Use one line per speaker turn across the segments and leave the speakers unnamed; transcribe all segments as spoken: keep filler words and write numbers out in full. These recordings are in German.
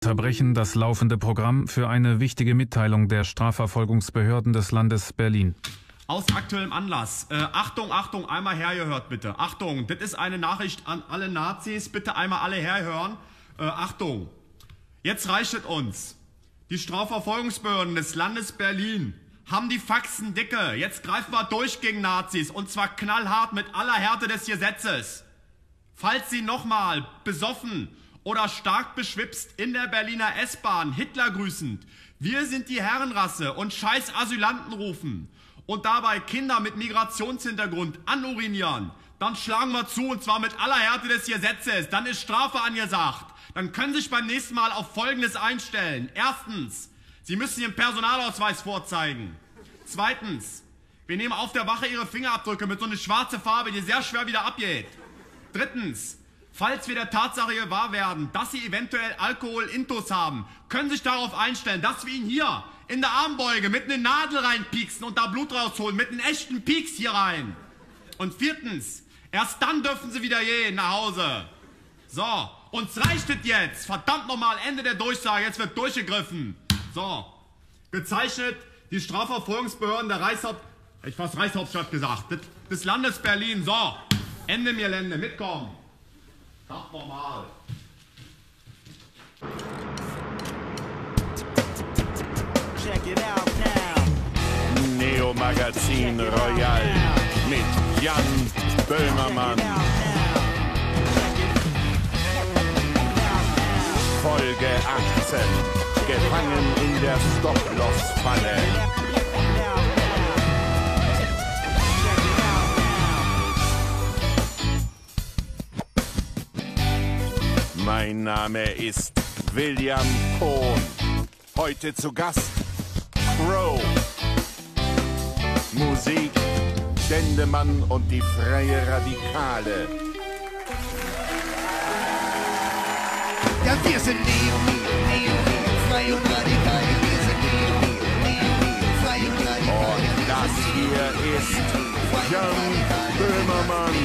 unterbrechen das laufende Programm für eine wichtige Mitteilung der Strafverfolgungsbehörden des Landes Berlin.
Aus aktuellem Anlass. Äh, Achtung, Achtung, einmal hergehört bitte. Achtung, das ist eine Nachricht an alle Nazis. Bitte einmal alle herhören. Äh, Achtung, jetzt reicht es uns. Die Strafverfolgungsbehörden des Landes Berlin haben die Faxen dicke. Jetzt greifen wir durch gegen Nazis. Und zwar knallhart mit aller Härte des Gesetzes. Falls Sie nochmal besoffen oder stark beschwipst in der Berliner S-Bahn Hitler grüßend, wir sind die Herrenrasse und scheiß Asylanten rufen und dabei Kinder mit Migrationshintergrund anurinieren, dann schlagen wir zu und zwar mit aller Härte des Gesetzes. Dann ist Strafe angesagt. Dann können Sie sich beim nächsten Mal auf Folgendes einstellen. Erstens, Sie müssen Ihren Personalausweis vorzeigen. Zweitens, wir nehmen auf der Wache Ihre Fingerabdrücke mit so einer schwarzen Farbe, die sehr schwer wieder abgeht. Drittens, falls wir der Tatsache gewahr werden, dass Sie eventuell Alkohol-Intus haben, können Sie sich darauf einstellen, dass wir Ihnen hier in der Armbeuge mit einer Nadel reinpieksen und da Blut rausholen, mit einem echten Pieks hier rein. Und viertens, erst dann dürfen Sie wieder gehen nach Hause. So, uns reicht es jetzt. Verdammt nochmal, Ende der Durchsage, jetzt wird durchgegriffen. So, gezeichnet die Strafverfolgungsbehörden der Reichshaupt... Ich fast Reichshauptstadt gesagt, des, des Landes Berlin. So, Ende mir Lände, mitkommen. Verdammt nochmal.
Check it out now.
Neo Magazin Royal mit Jan Böhmermann. Folge achtzehn. Gefangen in der Stop-Loss-Falle. Mein Name ist William Cohn. Heute zu Gast Crow. Musik, Dendemann und die Freie Radikale.
Ja, wir sind Neo, Neo, Neo, frei und radikal. Wir sind Neo, Neo, Neo, frei und radikal.
Und das hier ist Jan Böhmermann.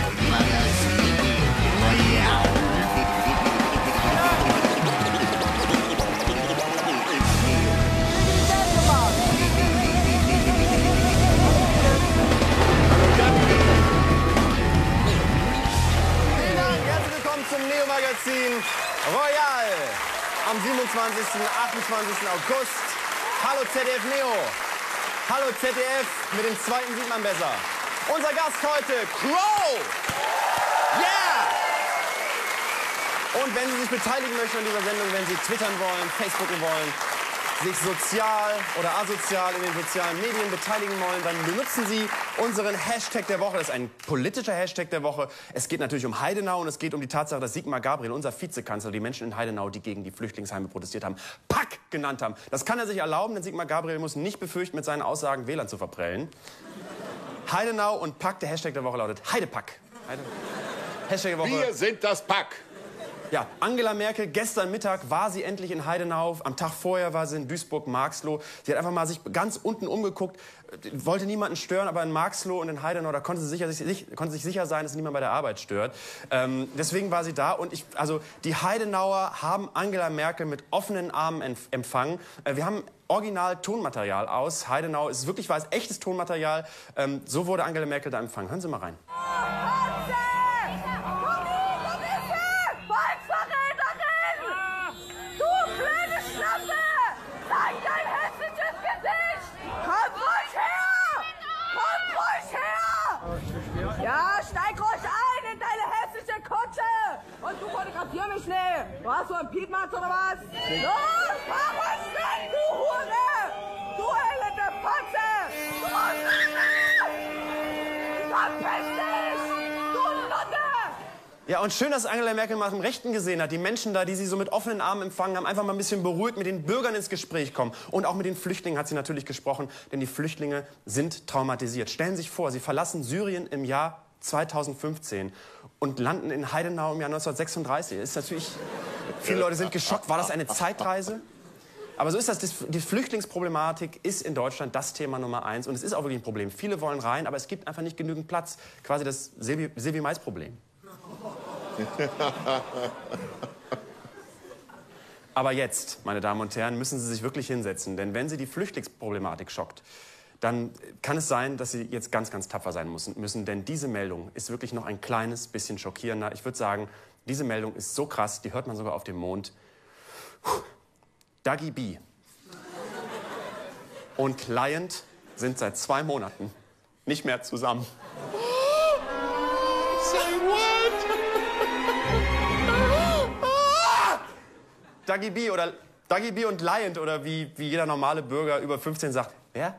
Zum Neo-Magazin Royal am siebenundzwanzigsten achtundzwanzigsten August. Hallo Z D F Neo. Hallo Z D F, mit dem zweiten sieht man besser. Unser Gast heute, Crow. Yeah! Und wenn Sie sich beteiligen möchten an dieser Sendung, wenn Sie twittern wollen, facebooken wollen, sich sozial oder asozial in den sozialen Medien beteiligen wollen, dann benutzen Sie unseren Hashtag der Woche. Das ist ein politischer Hashtag der Woche. Es geht natürlich um Heidenau und es geht um die Tatsache, dass Sigmar Gabriel, unser Vizekanzler, die Menschen in Heidenau, die gegen die Flüchtlingsheime protestiert haben, Pack genannt haben. Das kann er sich erlauben, denn Sigmar Gabriel muss nicht befürchten, mit seinen Aussagen W L A N zu verprellen. Heidenau und Pack, der Hashtag der Woche lautet Heidepack. Heide. Hashtag der Woche.
Wir sind das Pack.
Ja, Angela Merkel, gestern Mittag war sie endlich in Heidenau. Am Tag vorher war sie in Duisburg-Marxloh. Sie hat einfach mal sich ganz unten umgeguckt, wollte niemanden stören, aber in Marxloh und in Heidenau, da konnte sie sicher, sich, konnte sich sicher sein, dass niemand bei der Arbeit stört. Ähm, deswegen war sie da und ich, also die Heidenauer haben Angela Merkel mit offenen Armen empfangen. Äh, wir haben original Tonmaterial aus Heidenau. Es ist wirklich war es echtes Tonmaterial. Ähm, so wurde Angela Merkel da empfangen. Hören Sie mal rein.
Ja, steig ruhig ein in deine hässliche Kutsche! Und du fotografier mich schnell! Du hast so einen Piepmatz oder was? Los, fahr ruhig schnell, du Hure! Du elende Fotze! Du Verpiss dich! Du Nutte!
Ja, und schön, dass Angela Merkel mal im Rechten gesehen hat. Die Menschen da, die sie so mit offenen Armen empfangen haben, einfach mal ein bisschen beruhigt mit den Bürgern ins Gespräch kommen. Und auch mit den Flüchtlingen hat sie natürlich gesprochen, denn die Flüchtlinge sind traumatisiert. Stellen Sie sich vor, sie verlassen Syrien im Jahr zweitausendfünfzehn und landen in Heidenau im Jahr neunzehnhundertsechsunddreißig. Das ist natürlich, viele Leute sind geschockt. War das eine Zeitreise? Aber so ist das. Die Flüchtlingsproblematik ist in Deutschland das Thema Nummer eins. Und es ist auch wirklich ein Problem. Viele wollen rein, aber es gibt einfach nicht genügend Platz. Quasi das Silvi-Mais-Problem. Aber jetzt, meine Damen und Herren, müssen Sie sich wirklich hinsetzen. Denn wenn Sie die Flüchtlingsproblematik schockt, dann kann es sein, dass Sie jetzt ganz, ganz tapfer sein müssen. müssen denn diese Meldung ist wirklich noch ein kleines bisschen schockierender. Ich würde sagen, diese Meldung ist so krass, die hört man sogar auf dem Mond. Dagi B und Client sind seit zwei Monaten nicht mehr zusammen.
Say what?
Dagi B oder Dagi B und Liant oder wie, wie jeder normale Bürger über fünfzehn sagt. Wer?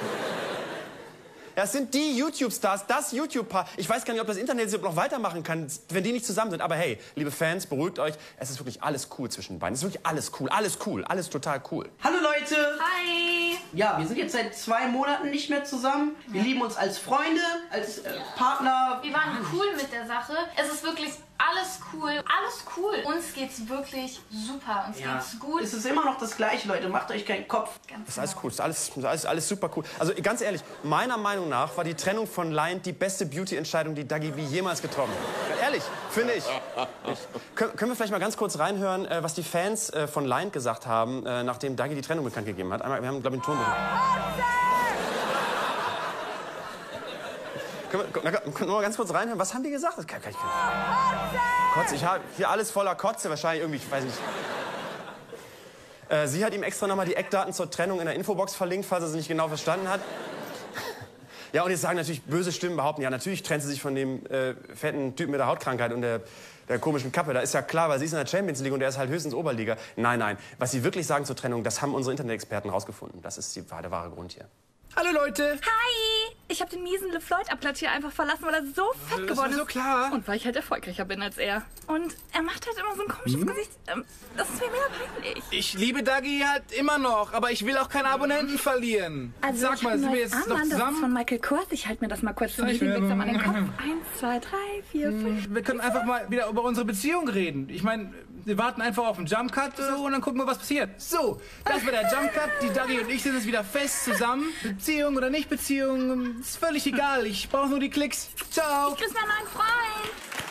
Das sind die YouTube-Stars, das YouTube-Paar. Ich weiß gar nicht, ob das Internet sie noch weitermachen kann, wenn die nicht zusammen sind. Aber hey, liebe Fans, beruhigt euch. Es ist wirklich alles cool zwischen den beiden. Es ist wirklich alles cool, alles cool, alles total cool.
Hallo Leute!
Hi!
Ja, wir sind jetzt seit zwei Monaten nicht mehr zusammen. Wir lieben uns als Freunde, als äh, Partner.
Wir waren cool mit der Sache. Es ist wirklich alles cool. Alles cool. Uns geht's wirklich super. Uns
Ja.
geht's gut.
Es ist immer noch das Gleiche, Leute. Macht euch keinen Kopf.
Ganz
Das ist alles
genau.
cool, das ist alles, das ist alles, alles super cool. Also ganz ehrlich, meiner Meinung nach war die Trennung von Lion die beste Beauty-Entscheidung, die Dagi B jemals getroffen hat. Ehrlich, finde ich. ich. Können, können wir vielleicht mal ganz kurz reinhören, äh, was die Fans äh, von Lion gesagt haben, äh, nachdem Dagi die Trennung bekannt gegeben hat? Einmal, wir haben, glaube ich, einen Ton bekommen. Können wir, können wir mal ganz kurz reinhören? Was haben die gesagt? Das kann, kann ich Kotze, ich habe hier alles voller Kotze, wahrscheinlich irgendwie, ich weiß nicht. Äh, sie hat ihm extra nochmal die Eckdaten zur Trennung in der Infobox verlinkt, falls er sie nicht genau verstanden hat. Ja, und jetzt sagen natürlich böse Stimmen, behaupten, ja, natürlich trennt sie sich von dem äh, fetten Typen mit der Hautkrankheit und der, der komischen Kappe. Da ist ja klar, weil sie ist in der Champions League und der ist halt höchstens Oberliga. Nein, nein, was sie wirklich sagen zur Trennung, das haben unsere Internet-Experten rausgefunden. Das ist die, der wahre Grund hier.
Hallo Leute!
Hi! Ich habe den miesen LeFloid-Abklatsch hier einfach verlassen, weil er so fett
Das
geworden
war
ist.
so klar.
Und weil ich halt erfolgreicher bin als er. Und er macht halt immer so ein komisches Gesicht. Ähm, das ist mir mega peinlich.
Ich liebe Dagi halt immer noch, aber ich will auch keine Abonnenten verlieren.
Also
Sag
ich
mal,
hab ein
sind wir
neues
jetzt noch
Armband, das ist von
zusammen?
Michael Kors. Ich halte mir das mal kurz zum
Ich-
Lieblingsam an den Kopf. Eins, zwei, drei, vier, fünf.
Wir können einfach mal wieder über unsere Beziehung reden. Ich meine, wir warten einfach auf einen Jump Cut so, und dann gucken wir, was passiert. So, das war der Jump Cut. Die Dagi und ich sind jetzt wieder fest zusammen. Beziehung oder nicht Beziehung, ist völlig egal. Ich brauche nur die Klicks. Ciao.
Ich grüße meinen neuen Freund.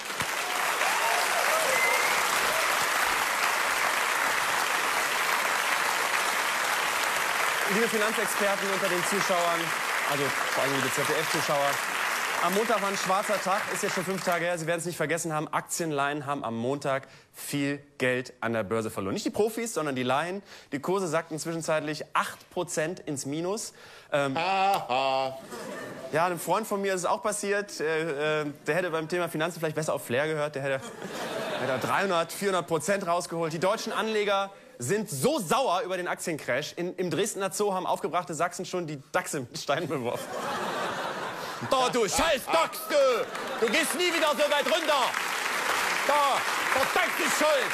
Liebe Finanzexperten unter den Zuschauern, also vor allem liebe Z D F-Zuschauer, am Montag war ein schwarzer Tag, ist jetzt schon fünf Tage her, Sie werden es nicht vergessen haben, Aktienlaien haben am Montag viel Geld an der Börse verloren. Nicht die Profis, sondern die Laien. Die Kurse sackten zwischenzeitlich acht Prozent ins Minus. Ähm, ja, einem Freund von mir ist es auch passiert. Äh, äh, der hätte beim Thema Finanzen vielleicht besser auf Flair gehört. Der hätte, hätte dreihundert, vierhundert Prozent rausgeholt. Die deutschen Anleger sind so sauer über den Aktiencrash. In, Im Dresdner Zoo haben aufgebrachte Sachsen schon die Dachse mit Steinen beworfen.
Da, du scheiß Dachs, du! Du gehst nie wieder so weit runter! Da, der Dachs ist schuld!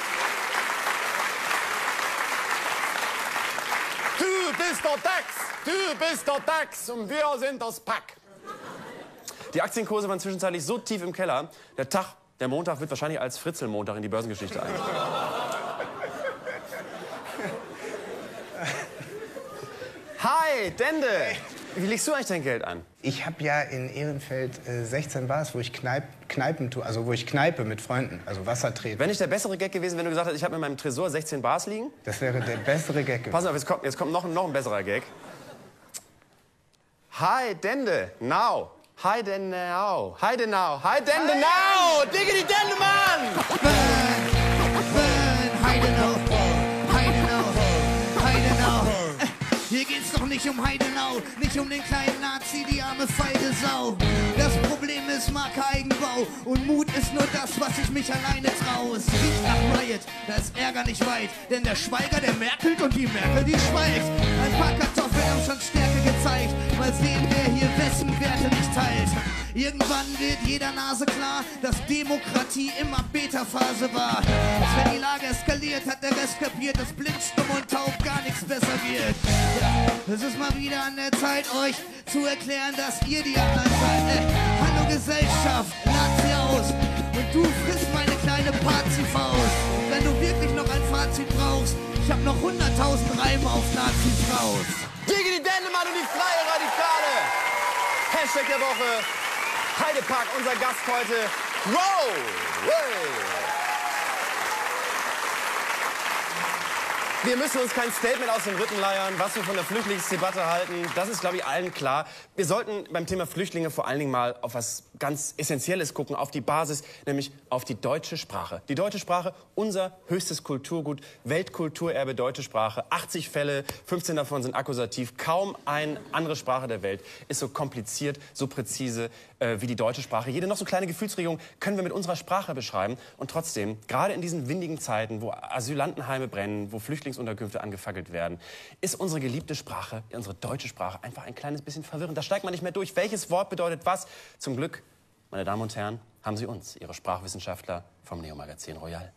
Du bist der Dachs! Du bist der Dachs und wir sind das Pack!
Die Aktienkurse waren zwischenzeitlich so tief im Keller, der Tag, der Montag, wird wahrscheinlich als Fritzel-Montag in die Börsengeschichte eingehen. Hi, Dende! Wie legst du eigentlich dein Geld an?
Ich habe ja in Ehrenfeld äh, sechzehn Bars, wo ich Kneip, Kneipen tue, also wo ich kneipe mit Freunden, also Wasser trete.
Wäre nicht der bessere Gag gewesen, wenn du gesagt hättest, ich habe in meinem Tresor sechzehn Bars liegen?
Das wäre der bessere Gag gewesen.
Pass auf, jetzt kommt, jetzt kommt noch, noch ein besserer Gag. Hi, Dende, now. Hi, Dende, now. Hi, Dende, now. Hi, Dende, now. Diggity Dende, Mann!
Heidenau, Heidenau, Heidenau. Hier geht's doch nicht um Heidenau, nicht um den kleinen Nazi, die arme feige Sau. Das Problem ist Marke-Eigenbau und Mut ist nur das, was ich mich alleine trau. Es riecht nach Riot, da ist Ärger nicht weit, denn der Schweiger, der merkelt und die Merkel, die schweigt. Ein paar Kartoffeln haben schon Stärke gezeigt, mal sehen, wer hier wessen Werte nicht teilt. Irgendwann wird jeder Nase klar, dass Demokratie immer Beta-Phase war. Als wenn die Lage eskaliert, hat der Rest kapiert, dass blind, stumm und taub gar nichts besser wird. Ja, es ist mal wieder an der Zeit, euch zu erklären, dass ihr die anderen seid. Äh, hallo Gesellschaft, lad sie aus und du frisst meine kleine Pazi-Faust. Wenn du wirklich noch ein Fazit brauchst, ich hab noch hunderttausend Reime auf Nazis raus.
Diggity Dendemann und die Freie Radikale. Hashtag der Woche. Heidepark, unser Gast heute. Wow! Wow. Wir müssen uns kein Statement aus den Rippen leiern, was wir von der Flüchtlingsdebatte halten. Das ist, glaube ich, allen klar. Wir sollten beim Thema Flüchtlinge vor allen Dingen mal auf was ganz Essentielles gucken, auf die Basis, nämlich auf die deutsche Sprache. Die deutsche Sprache, unser höchstes Kulturgut, Weltkulturerbe deutsche Sprache. achtzig Fälle, fünfzehn davon sind akkusativ. Kaum eine andere Sprache der Welt ist so kompliziert, so präzise äh, wie die deutsche Sprache. Jede noch so kleine Gefühlsregung können wir mit unserer Sprache beschreiben. Und trotzdem, gerade in diesen windigen Zeiten, wo Asylantenheime brennen, wo Flüchtlingsunterkünfte angefackelt werden, ist unsere geliebte Sprache, unsere deutsche Sprache, einfach ein kleines bisschen verwirrend. Da steigt man nicht mehr durch. Welches Wort bedeutet was? Zum Glück, meine Damen und Herren, haben Sie uns, Ihre Sprachwissenschaftler vom Neo-Magazin Royal.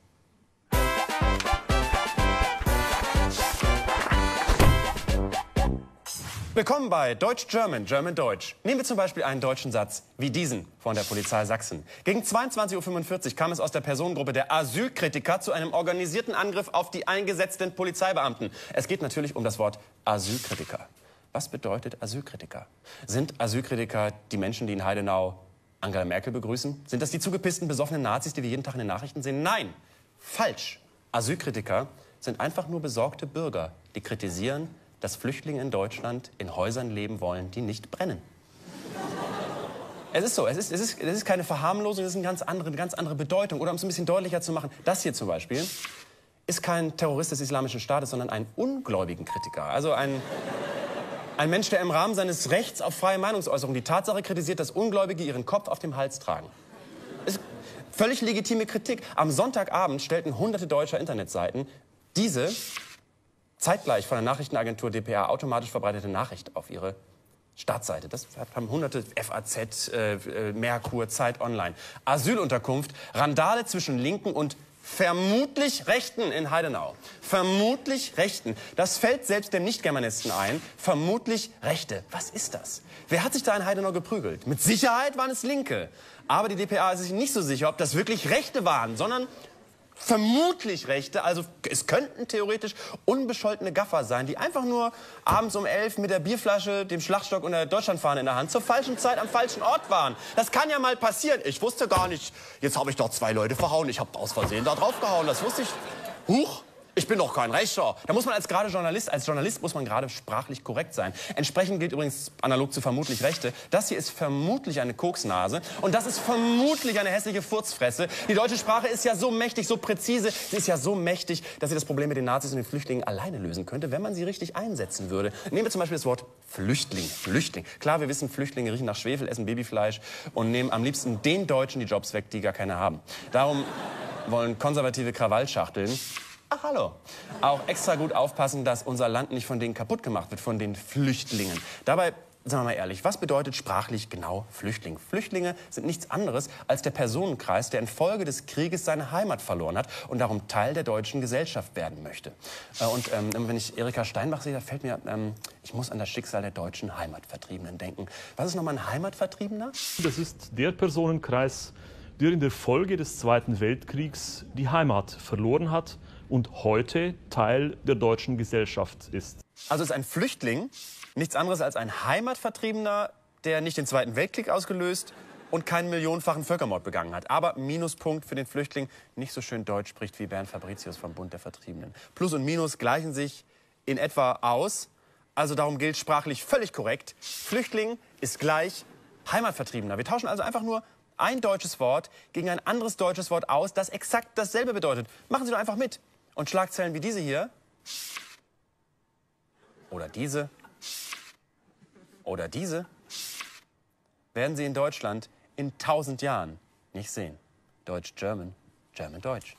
Willkommen bei Deutsch-German, German-Deutsch. Nehmen wir zum Beispiel einen deutschen Satz wie diesen von der Polizei Sachsen. Gegen zweiundzwanzig Uhr fünfundvierzig kam es aus der Personengruppe der Asylkritiker zu einem organisierten Angriff auf die eingesetzten Polizeibeamten. Es geht natürlich um das Wort Asylkritiker. Was bedeutet Asylkritiker? Sind Asylkritiker die Menschen, die in Heidenau Angela Merkel begrüßen? Sind das die zugepissten, besoffenen Nazis, die wir jeden Tag in den Nachrichten sehen? Nein, falsch. Asylkritiker sind einfach nur besorgte Bürger, die kritisieren, dass Flüchtlinge in Deutschland in Häusern leben wollen, die nicht brennen. Es ist so, es ist, es ist, es ist keine Verharmlosung, es ist eine ganz andere, eine ganz andere Bedeutung. Oder um es ein bisschen deutlicher zu machen, das hier zum Beispiel ist kein Terrorist des Islamischen Staates, sondern ein ungläubigen Kritiker. Also ein, ein Mensch, der im Rahmen seines Rechts auf freie Meinungsäußerung die Tatsache kritisiert, dass Ungläubige ihren Kopf auf dem Hals tragen. Ist völlig legitime Kritik. Am Sonntagabend stellten hunderte deutscher Internetseiten diese zeitgleich von der Nachrichtenagentur D P A automatisch verbreitete Nachricht auf ihre Startseite. Das haben hunderte F A Z, äh, Merkur, Zeit Online. Asylunterkunft, Randale zwischen Linken und vermutlich Rechten in Heidenau. Vermutlich Rechten. Das fällt selbst dem Nicht-Germanisten ein. Vermutlich Rechte. Was ist das? Wer hat sich da in Heidenau geprügelt? Mit Sicherheit waren es Linke. Aber die D P A ist sich nicht so sicher, ob das wirklich Rechte waren, sondern vermutlich Rechte, also es könnten theoretisch unbescholtene Gaffer sein, die einfach nur abends um elf mit der Bierflasche, dem Schlagstock und der Deutschlandfahne in der Hand zur falschen Zeit am falschen Ort waren. Das kann ja mal passieren. Ich wusste gar nicht, jetzt habe ich doch zwei Leute verhauen, ich habe aus Versehen da drauf gehauen, das wusste ich. Huch, ich bin doch kein Rechter. Da muss man als gerade Journalist, als Journalist muss man gerade sprachlich korrekt sein. Entsprechend gilt übrigens analog zu vermutlich Rechte. Das hier ist vermutlich eine Koksnase und das ist vermutlich eine hässliche Furzfresse. Die deutsche Sprache ist ja so mächtig, so präzise. Sie ist ja so mächtig, dass sie das Problem mit den Nazis und den Flüchtlingen alleine lösen könnte, wenn man sie richtig einsetzen würde. Nehmen wir zum Beispiel das Wort Flüchtling. Flüchtling. Klar, wir wissen, Flüchtlinge riechen nach Schwefel, essen Babyfleisch und nehmen am liebsten den Deutschen die Jobs weg, die gar keine haben. Darum wollen konservative Krawallschachteln, ach hallo, auch extra gut aufpassen, dass unser Land nicht von denen kaputt gemacht wird, von den Flüchtlingen. Dabei, sagen wir mal ehrlich, was bedeutet sprachlich genau Flüchtling? Flüchtlinge sind nichts anderes als der Personenkreis, der infolge des Krieges seine Heimat verloren hat und darum Teil der deutschen Gesellschaft werden möchte. Äh, und ähm, wenn ich Erika Steinbach sehe, da fällt mir, ähm, ich muss an das Schicksal der deutschen Heimatvertriebenen denken. Was ist nochmal ein Heimatvertriebener?
Das ist der Personenkreis, der in der Folge des Zweiten Weltkriegs die Heimat verloren hat und heute Teil der deutschen Gesellschaft ist.
Also ist ein Flüchtling nichts anderes als ein Heimatvertriebener, der nicht den Zweiten Weltkrieg ausgelöst und keinen millionenfachen Völkermord begangen hat. Aber Minuspunkt für den Flüchtling, nicht so schön Deutsch spricht wie Bernd Fabricius vom Bund der Vertriebenen. Plus und Minus gleichen sich in etwa aus. Also darum gilt sprachlich völlig korrekt. Flüchtling ist gleich Heimatvertriebener. Wir tauschen also einfach nur ein deutsches Wort gegen ein anderes deutsches Wort aus, das exakt dasselbe bedeutet. Machen Sie doch einfach mit. Und Schlagzeilen wie diese hier, oder diese, oder diese, werden Sie in Deutschland in tausend Jahren nicht sehen. Deutsch-German, German-Deutsch.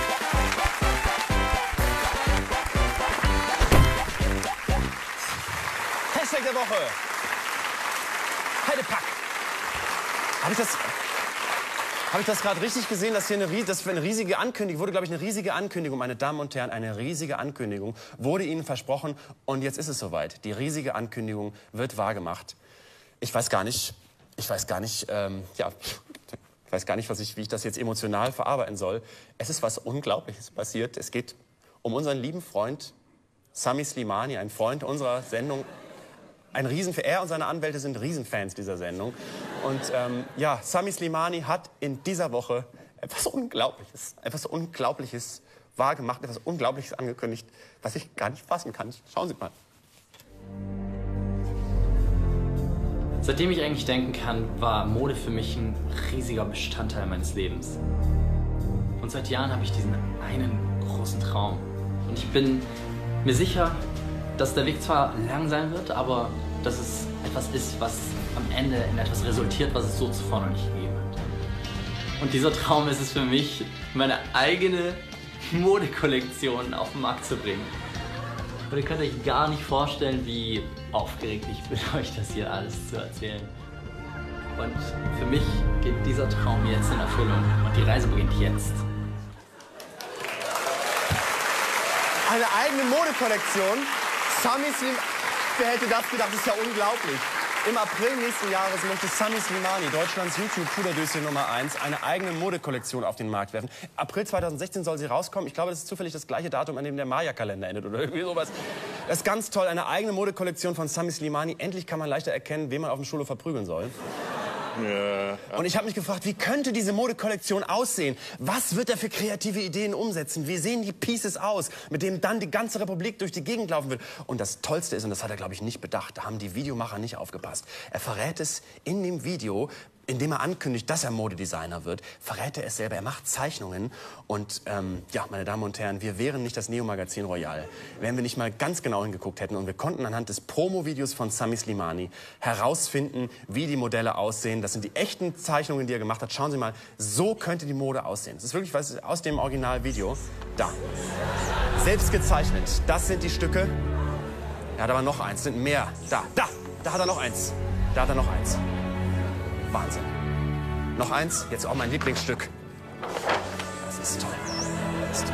Hashtag der Woche. Heidepack. Habe ich das... Habe ich das gerade richtig gesehen, dass hier eine, das eine riesige Ankündigung wurde, glaube ich, eine riesige Ankündigung, meine Damen und Herren, eine riesige Ankündigung wurde Ihnen versprochen und jetzt ist es soweit. Die riesige Ankündigung wird wahrgemacht. Ich weiß gar nicht, ich weiß gar nicht, ähm, ja, ich weiß gar nicht, was ich, wie ich das jetzt emotional verarbeiten soll. Es ist was Unglaubliches passiert. Es geht um unseren lieben Freund Sami Slimani, ein Freund unserer Sendung. Ein Riesen, er und seine Anwälte sind Riesenfans dieser Sendung. Und ähm, ja, Sami Slimani hat in dieser Woche etwas Unglaubliches, etwas Unglaubliches wahr gemacht, etwas Unglaubliches angekündigt, was ich gar nicht fassen kann. Schauen Sie mal.
Seitdem ich eigentlich denken kann, war Mode für mich ein riesiger Bestandteil meines Lebens. Und seit Jahren habe ich diesen einen großen Traum. Und ich bin mir sicher, dass der Weg zwar lang sein wird, aber dass es etwas ist, was am Ende in etwas resultiert, was es so zuvor noch nicht gegeben hat. Und dieser Traum ist es für mich, meine eigene Modekollektion auf den Markt zu bringen. Und ihr könnt euch gar nicht vorstellen, wie aufgeregt ich bin, euch das hier alles zu erzählen. Und für mich geht dieser Traum jetzt in Erfüllung und die Reise beginnt jetzt.
Eine eigene Modekollektion. Sami Slimani. Wer hätte das gedacht? Das ist ja unglaublich. Im April nächsten Jahres möchte Sami Slimani, Deutschlands YouTube-Puderdöschen Nummer eins, eine eigene Modekollektion auf den Markt werfen. April zweitausendsechzehn soll sie rauskommen. Ich glaube, das ist zufällig das gleiche Datum, an dem der Maya-Kalender endet oder irgendwie sowas. Das ist ganz toll, eine eigene Modekollektion von Sami Slimani. Endlich kann man leichter erkennen, wen man auf dem Schulhof verprügeln soll. Ja. Und ich habe mich gefragt, wie könnte diese Modekollektion aussehen? Was wird er für kreative Ideen umsetzen? Wie sehen die Pieces aus, mit denen dann die ganze Republik durch die Gegend laufen wird? Und das Tollste ist, und das hat er, glaube ich, nicht bedacht, da haben die Videomacher nicht aufgepasst. Er verrät es in dem Video, indem er ankündigt, dass er Modedesigner wird, verrät er es selber. Er macht Zeichnungen. Und ähm, ja, meine Damen und Herren, wir wären nicht das Neo-Magazin Royal, wenn wir nicht mal ganz genau hingeguckt hätten. Und wir konnten anhand des Promo-Videos von Sami Slimani herausfinden, wie die Modelle aussehen. Das sind die echten Zeichnungen, die er gemacht hat. Schauen Sie mal, so könnte die Mode aussehen. Das ist wirklich was aus dem Originalvideo. Da. Selbst gezeichnet. Das sind die Stücke. Er hat aber noch eins. Sind mehr. Da, da. Da hat er noch eins. Da hat er noch eins. Wahnsinn. Noch eins, jetzt auch mein Lieblingsstück. Das ist toll. Das ist toll.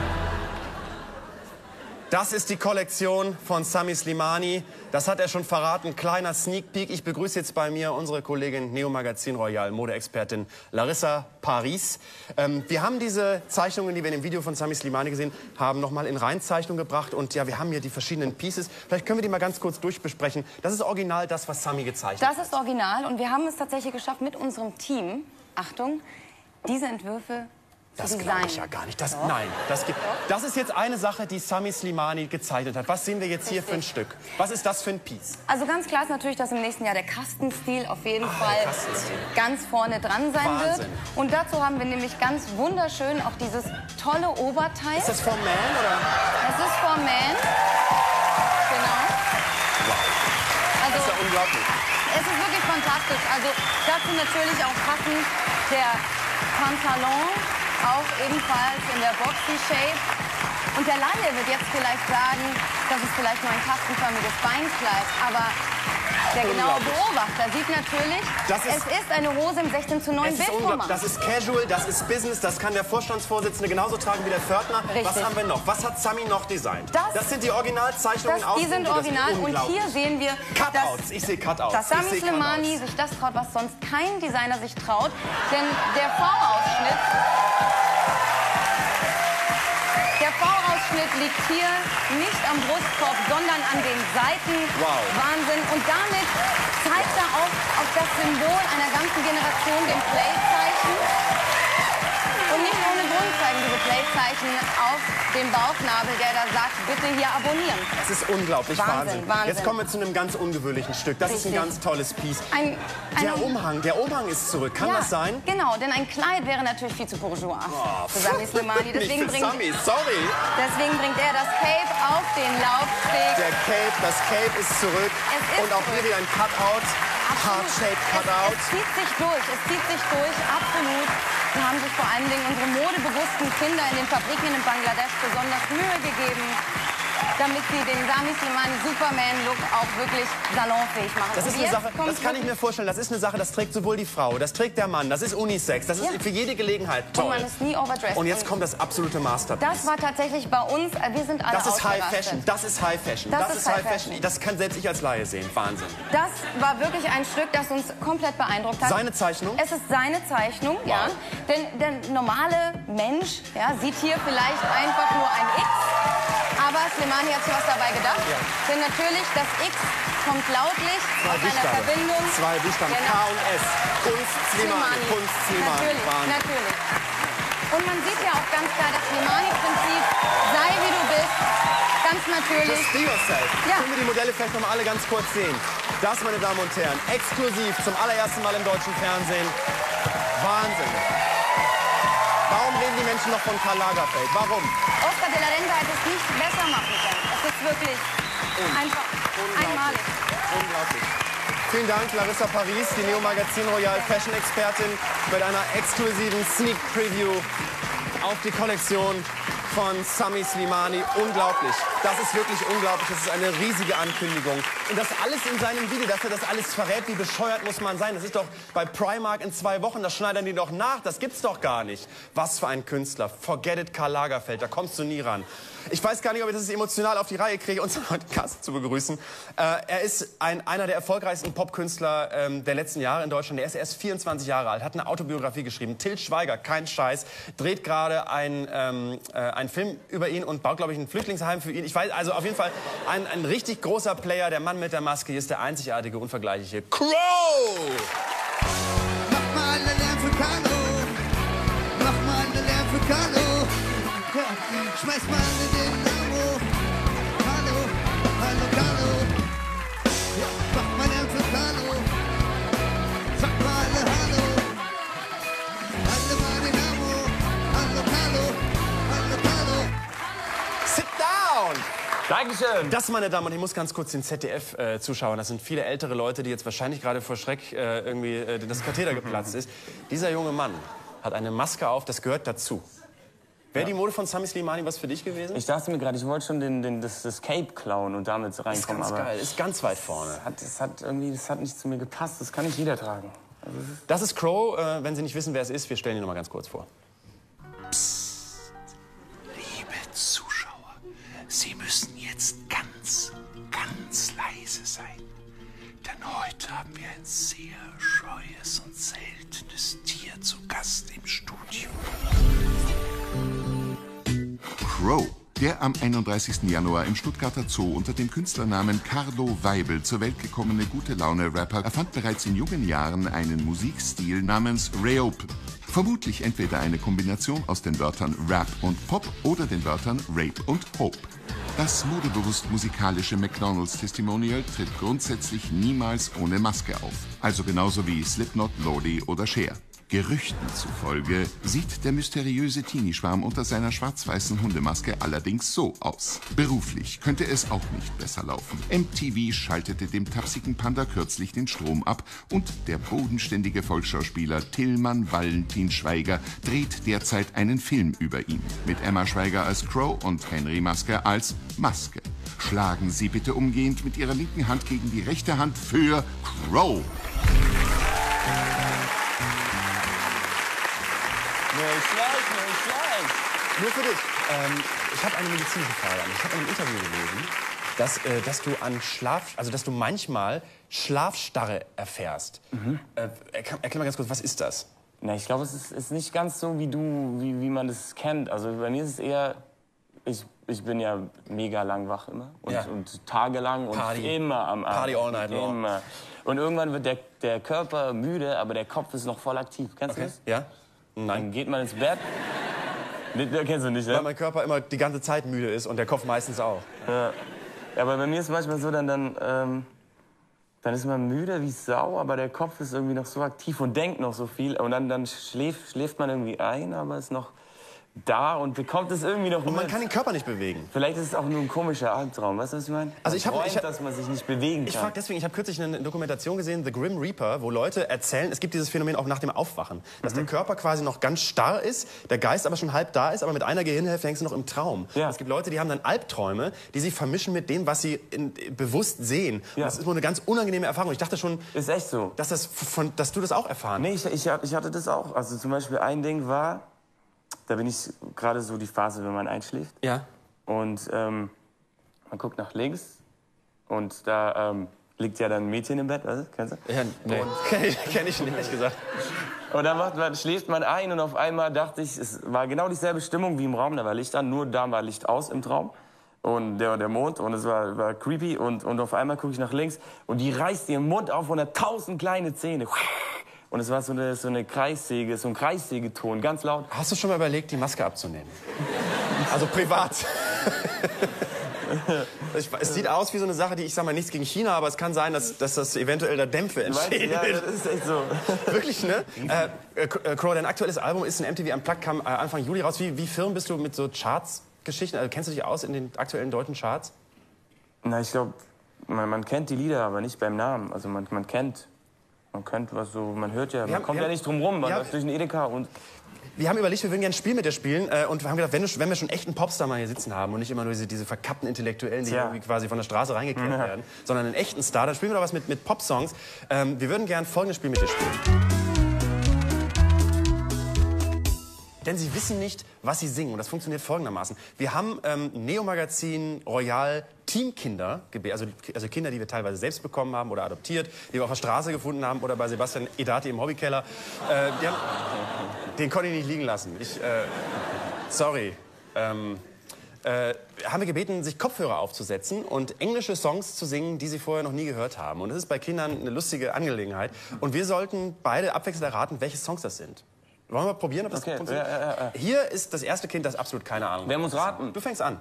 Das ist die Kollektion von Sami Slimani. Das hat er schon verraten. Kleiner Sneak Peek. Ich begrüße jetzt bei mir unsere Kollegin Neo Magazin Royal, Modeexpertin Larissa Paris. Ähm, wir haben diese Zeichnungen, die wir in dem Video von Sami Slimani gesehen haben, noch mal in Reinzeichnung gebracht. Und ja, wir haben hier die verschiedenen Pieces. Vielleicht können wir die mal ganz kurz durchbesprechen. Das ist original das, was Sami gezeichnet hat.
Das ist original. Und wir haben es tatsächlich geschafft, mit unserem Team, Achtung, diese Entwürfe
Das glaube ich ja gar nicht. Das, nein, das, gibt, das ist jetzt eine Sache, die Sami Slimani gezeichnet hat. Was sehen wir jetzt hier für ein Stück? Was ist das für ein Piece?
Also ganz klar ist natürlich, dass im nächsten Jahr der Kastenstil auf jeden
Ah,
Fall
der Kastenstil.
ganz vorne dran sein
Wahnsinn.
wird. Und dazu haben wir nämlich ganz wunderschön auch dieses tolle Oberteil.
Ist das von Man oder?
Das ist von Man. Genau. Also,
Das ist ja unglaublich.
es ist wirklich fantastisch. Also dazu natürlich auch passend der Pantalon, auch ebenfalls in der Boxy-Shape. Und der Laie wird jetzt vielleicht sagen, das ist vielleicht nur ein kastenförmiges Beinkleid, aber der genaue Beobachter sieht natürlich,
Das ist-
es ist eine Hose im sechzehn zu neun
Es ist unglaublich.
Bildformat.
Das ist Casual, das ist Business, das kann der Vorstandsvorsitzende genauso tragen wie der Pförtner.
Richtig.
Was haben wir noch? Was hat Sami noch designt?
Das-
sind die Originalzeichnungen
Das,
aus
die
dem
sind
Video. Das ist
original und
unglaublich.
hier sehen wir,
Cutouts.
dass,
Ich sehe Cutouts.
dass
Ich
Sami
sehe
Slimani
Cutouts.
sich das traut, was sonst kein Designer sich traut. Denn der V-Ausschnitt, der V-Ausschnitt liegt hier nicht am Brustkorb, sondern an den Seiten.
Wow.
Wahnsinn. Und damit zeigt er auch auf das Symbol einer ganzen Generation, dem Play-Zeichen. Und nicht ohne Grund zeigen diese Play-Zeichen auf dem Bauchnabel, der da sagt, bitte hier abonnieren.
Das ist unglaublich,
Wahnsinn,
Wahnsinn.
Wahnsinn.
Jetzt kommen wir zu einem ganz ungewöhnlichen Stück. Das ist ein
Richtig.
ganz tolles Piece.
Ein,
Der
eine-
Umhang, der Umhang ist zurück. Kann
ja,
das sein?
Genau, denn ein Kleid wäre natürlich viel zu bourgeois
Oh,
für Sami Slimani. Deswegen
Nicht für
bringt,
Sami, sorry.
deswegen bringt er das Cape auf den Laufsteg.
Der Cape, das Cape ist zurück.
Es ist
Und auch hier wieder ein Cutout. Heart-shaped Cutout.
Es zieht sich durch, es zieht sich durch, absolut. Da haben sich vor allen Dingen unsere modebewussten Kinder in den Fabriken in Bangladesch besonders Mühe gegeben, damit sie den Sami Slimani Superman-Look auch wirklich salonfähig machen.
Das ist
Und
eine
jetzt
Sache,
kommt
das kann ich mir vorstellen, das ist eine Sache, das trägt sowohl die Frau, das trägt der Mann, das ist Unisex, das ist
Ja.
für jede Gelegenheit toll.
Und man ist nie overdressed.
Und jetzt kommt das absolute Masterpiece.
Das war tatsächlich bei uns, äh, wir sind alle
Das ist High
ausgerastet.
Fashion, das ist High Fashion,
Das
das,
ist
ist High
High
Fashion.
Fashion.
Das kann selbst ich als Laie sehen, Wahnsinn.
Das war wirklich ein Stück, das uns komplett beeindruckt hat.
Seine Zeichnung?
Es ist seine Zeichnung, ja. Denn der normale Mensch ja, sieht hier vielleicht einfach nur ein X. Aber Slimani hat sich was dabei gedacht.
Ja.
Denn natürlich, das X kommt lautlich
Zwei
aus einer
Buchstaben.
Verbindung.
Zwei Buchstaben,
Genau.
K und S. Kunst Slimani, Kunst Slimani.
Natürlich,
Wahnsinn.
natürlich. Und man sieht ja auch ganz klar das Slimani-Prinzip, sei wie du bist, ganz natürlich.
Just be yourself.
Ja.
Können wir die Modelle vielleicht noch mal alle ganz kurz sehen? Das, meine Damen und Herren, exklusiv zum allerersten Mal im deutschen Fernsehen. Wahnsinn. Warum reden die Menschen noch von Karl Lagerfeld? Warum?
Oscar de la Renta hätte es nicht besser machen können. Es ist wirklich einfach einmalig.
Unglaublich. Vielen Dank, Larissa Paris, die Neo Magazin Royal Fashion Expertin, mit einer exklusiven Sneak Preview auf die Kollektion von Sami Slimani. Unglaublich. Das ist wirklich unglaublich. Das ist eine riesige Ankündigung. Und das alles in seinem Video, dass er das alles verrät, wie bescheuert muss man sein. Das ist doch bei Primark in zwei Wochen, das schneidern die doch nach. Das gibt's doch gar nicht. Was für ein Künstler. Forget it, Karl Lagerfeld. Da kommst du nie ran. Ich weiß gar nicht, ob ich das emotional auf die Reihe kriege, unseren heutigen Gast zu begrüßen. Äh, er ist ein, einer der erfolgreichsten Popkünstler ähm, der letzten Jahre in Deutschland. Er ist erst vierundzwanzig Jahre alt, hat eine Autobiografie geschrieben. Til Schweiger, kein Scheiß, dreht gerade ein, ähm, äh, einen Film über ihn und baut, glaube ich, ein Flüchtlingsheim für ihn. Ich weiß, also auf jeden Fall ein, ein richtig großer Player. Der Mann mit der Maske hier ist der einzigartige, unvergleichliche Crow!
Mach mal eine Lärm für Carlo. Mach mal eine Lärm für Carlo. Ja, schmeiß mal den Namen hoch. Hallo, hallo Carlo. Ja, mach mal Lärm für Carlo. Sag mal alle Hallo. Alle mal den Namen hoch. Hallo Carlo. Hallo Carlo.
Sit down!
Dankeschön.
Das, meine Damen und Herren, ich muss ganz kurz den Z D F äh, zuschauen. Das sind viele ältere Leute, die jetzt wahrscheinlich gerade vor Schreck äh, irgendwie äh, das Katheter geplatzt ist. Dieser junge Mann hat eine Maske auf, das gehört dazu. Wäre die Mode von Sami Slimani was für dich gewesen?
Ich dachte mir gerade, ich wollte schon den, den, das, das Cape klauen und damit reinkommen.
Ist ganz
aber
geil, ist ganz weit vorne.
Das hat, das hat irgendwie, das hat nicht zu mir gepasst. Das kann nicht jeder tragen. Also
das ist Crow. Äh, wenn Sie nicht wissen, wer es ist, wir stellen ihn noch mal ganz kurz vor.
Psst, liebe Zuschauer, Sie müssen jetzt ganz, ganz leise sein. Denn heute haben wir ein sehr scheues und seltenes Tier zu Gast im Studio.
Crow, der am einunddreißigsten Januar im Stuttgarter Zoo unter dem Künstlernamen Carlo Weibel zur Welt gekommene Gute-Laune-Rapper erfand bereits in jungen Jahren einen Musikstil namens Rape. Vermutlich entweder eine Kombination aus den Wörtern Rap und Pop oder den Wörtern Rape und Hope. Das modebewusst musikalische McDonald's-Testimonial tritt grundsätzlich niemals ohne Maske auf. Also genauso wie Slipknot, Lordi oder Cher. Gerüchten zufolge sieht der mysteriöse Teenie-Schwarm unter seiner schwarz-weißen Hundemaske allerdings so aus. Beruflich könnte es auch nicht besser laufen. M T V schaltete dem tapsigen Panda kürzlich den Strom ab und der bodenständige Volksschauspieler Tilman Valentin Schweiger dreht derzeit einen Film über ihn. Mit Emma Schweiger als Crow und Henry Maske als Maske. Schlagen Sie bitte umgehend mit Ihrer linken Hand gegen die rechte Hand für Crow.
Nicht schlecht, nicht schlecht. Nur für dich. Ähm, ich habe eine medizinische Frage. Ich habe in einem Interview gelesen, dass, äh, dass du an Schlaf, also dass du manchmal Schlafstarre erfährst. Mhm. Äh, erklär, erklär mal ganz kurz, was ist das?
Na, ich glaube, es ist, ist nicht ganz so, wie du, wie, wie man das kennt. Also bei mir ist es eher, ich, ich bin ja mega lang wach immer und,
Ja.
und tagelang und
Party.
immer am Abend.
Party all night long.
Immer. Und irgendwann wird der, der Körper müde, aber der Kopf ist noch voll aktiv. Kennst
Okay.
du das?
Ja?
Nein. Dann geht man ins Bett. Nee, das kennst du nicht, ne?
Weil mein Körper immer die ganze Zeit müde ist und der Kopf meistens auch.
Ja. Ja, aber bei mir ist es manchmal so, dann, dann, ähm, dann ist man müde wie Sau, aber der Kopf ist irgendwie noch so aktiv und denkt noch so viel. Und dann, dann schläft, schläft man irgendwie ein, aber ist noch da und bekommt es irgendwie noch
Und man
mit.
kann den Körper nicht bewegen.
Vielleicht ist es auch nur ein komischer Albtraum, weißt du, was ich meine?
Also ich
Man
habe,
träumt,
ich hab,
dass man sich nicht bewegen
Ich
kann.
frage deswegen, ich habe kürzlich eine Dokumentation gesehen, The Grim Reaper, wo Leute erzählen, es gibt dieses Phänomen auch nach dem Aufwachen, dass
Mhm.
der Körper quasi noch ganz starr ist, der Geist aber schon halb da ist, aber mit einer Gehirnhälfte hängst du noch im Traum. Es gibt Leute, die haben dann Albträume, die sich vermischen mit dem, was sie in, bewusst sehen. Und das ist wohl eine ganz unangenehme Erfahrung. Ich dachte schon,
ist echt so,
dass, das von, dass du das auch erfahren
Nee, ich, ich, ich hatte das auch. Also zum Beispiel ein Ding war, da bin ich gerade so die Phase, wenn man einschläft.
Ja.
Und ähm, man guckt nach links und da ähm, liegt ja dann ein Mädchen im Bett, weißt du? Kennst du?
Ja, nee. Kenn ich, kenn ich nicht, ehrlich gesagt.
Und dann macht man, schläft man ein und auf einmal dachte ich, es war genau dieselbe Stimmung wie im Raum. Da war Licht an, nur da war Licht aus im Traum. Und der, der Mond und es war, war creepy und, und auf einmal gucke ich nach links und die reißt ihren Mund auf und hat tausend kleine Zähne. Und es war so eine, so eine Kreissäge, so ein Kreissägeton, ganz laut.
Hast du schon mal überlegt, die Maske abzunehmen? Also privat. Es sieht aus wie so eine Sache, die, ich sag mal, nichts gegen China, aber es kann sein, dass, dass das eventuell da Dämpfe entstehen.
Ja, das ist echt so.
Wirklich, ne? Äh, äh, Crow, dein aktuelles Album ist ein M T V Unplugged, kam äh, Anfang Juli raus. Wie, wie firm bist du mit so Charts-Geschichten? Also, kennst du dich aus in den aktuellen deutschen Charts?
Na, ich glaube, man, man kennt die Lieder, aber nicht beim Namen. Also man, man kennt, man kennt was so, man hört ja, man
haben,
kommt ja
haben,
nicht drum rum, man
ja,
läuft durch den Edeka und...
Wir haben überlegt, wir würden gerne ein Spiel mit dir spielen. Äh, und wir haben gedacht, wenn, du, wenn wir schon echt einen Popstar mal hier sitzen haben und nicht immer nur diese, diese verkappten Intellektuellen, die
Tja.
irgendwie quasi von der Straße reingekehrt
Ja.
werden, sondern einen echten Star, dann spielen wir doch was mit, mit Popsongs. Ähm, wir würden gerne folgendes Spiel mit dir spielen. Denn sie wissen nicht, was sie singen. Und das funktioniert folgendermaßen. Wir haben ähm, Neo-Magazin Royal Teamkinder, also, also Kinder, die wir teilweise selbst bekommen haben oder adoptiert, die wir auf der Straße gefunden haben oder bei Sebastian Edati im Hobbykeller. Äh, die haben, den konnte ich nicht liegen lassen. Ich, äh, sorry. Ähm, äh, haben wir gebeten, sich Kopfhörer aufzusetzen und englische Songs zu singen, die sie vorher noch nie gehört haben. Und das ist bei Kindern eine lustige Angelegenheit. Und wir sollten beide abwechselnd erraten, welche Songs das sind. Wollen wir mal probieren, ob das
Okay,
funktioniert?
ja, ja, ja.
Hier ist das erste Kind, das absolut keine Ahnung hat.
Wer muss raten?
Du fängst an.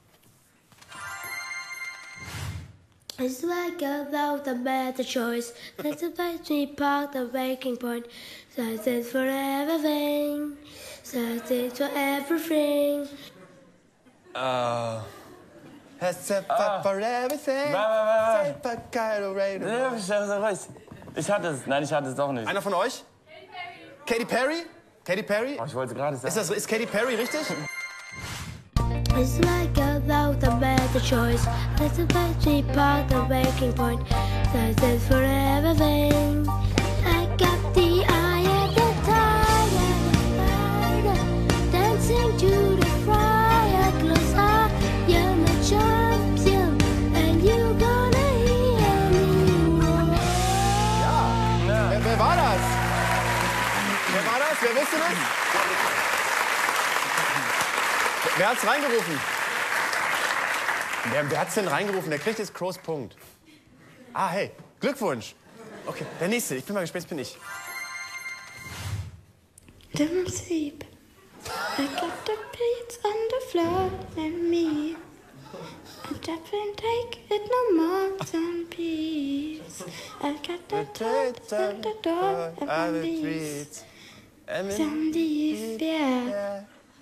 It's like a without a better choice. That's a place me park the waking point. Such is for everything. Such is for everything.
Uh, Has a
Ah.
for everything.
Wa- wa- wa-
Say for Kylo Ren.
Ja, ich weiß. Ich hatte es. Nein, ich hatte es doch nicht.
Einer von euch? Katy Perry? Katy Perry?
Oh, ich wollte gerade sagen.
Ist, das, ist Katy Perry richtig?
It's like a without a better choice. That's a place me park the waking point. Such is for everything. I got the eye of the tiger, dancing to the fire. Close up, you're my champion, and you're gonna hear me roar.
Ja. Wer, wer war das? Wer war das? Wer wusste das? Wer hat's reingerufen? Wer, wer hat's denn reingerufen? Der kriegt jetzt Crows Punkt. Ah, hey, Glückwunsch. Okay, der nächste. Ich bin mal gespannt, jetzt bin ich.
Don't sleep. I got the beats on the floor and me. I don't take it no more than peace. I got the touch on the door and the beats. Some these, yeah.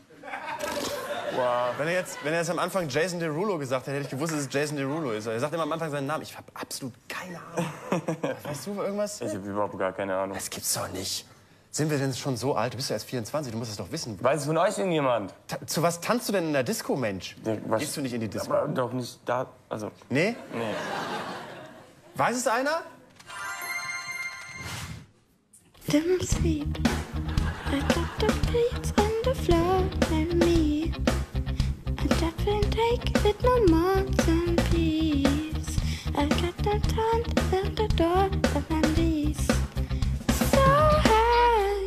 Wow. Wenn er, jetzt, wenn er jetzt am Anfang Jason Derulo gesagt hätte, hätte ich gewusst, dass es Jason Derulo ist. Er sagt immer am Anfang seinen Namen. Ich habe absolut keine Ahnung. Weißt du irgendwas?
Ich habe überhaupt gar keine Ahnung.
Das gibt's doch nicht. Sind wir denn schon so alt? Du bist ja erst vierundzwanzig, du musst es doch wissen.
Weiß es von euch irgendjemand?
Ta zu was tanzt du denn in der Disco, Mensch?
Ja, was-
Gehst du nicht in die Disco?
Aber doch nicht da, also...
Nee?
Nee.
Weiß es einer?
Don't sleep. I got the beats on the floor and me. I don't take it no more than peace. I got the touch on the door and the beats. So high.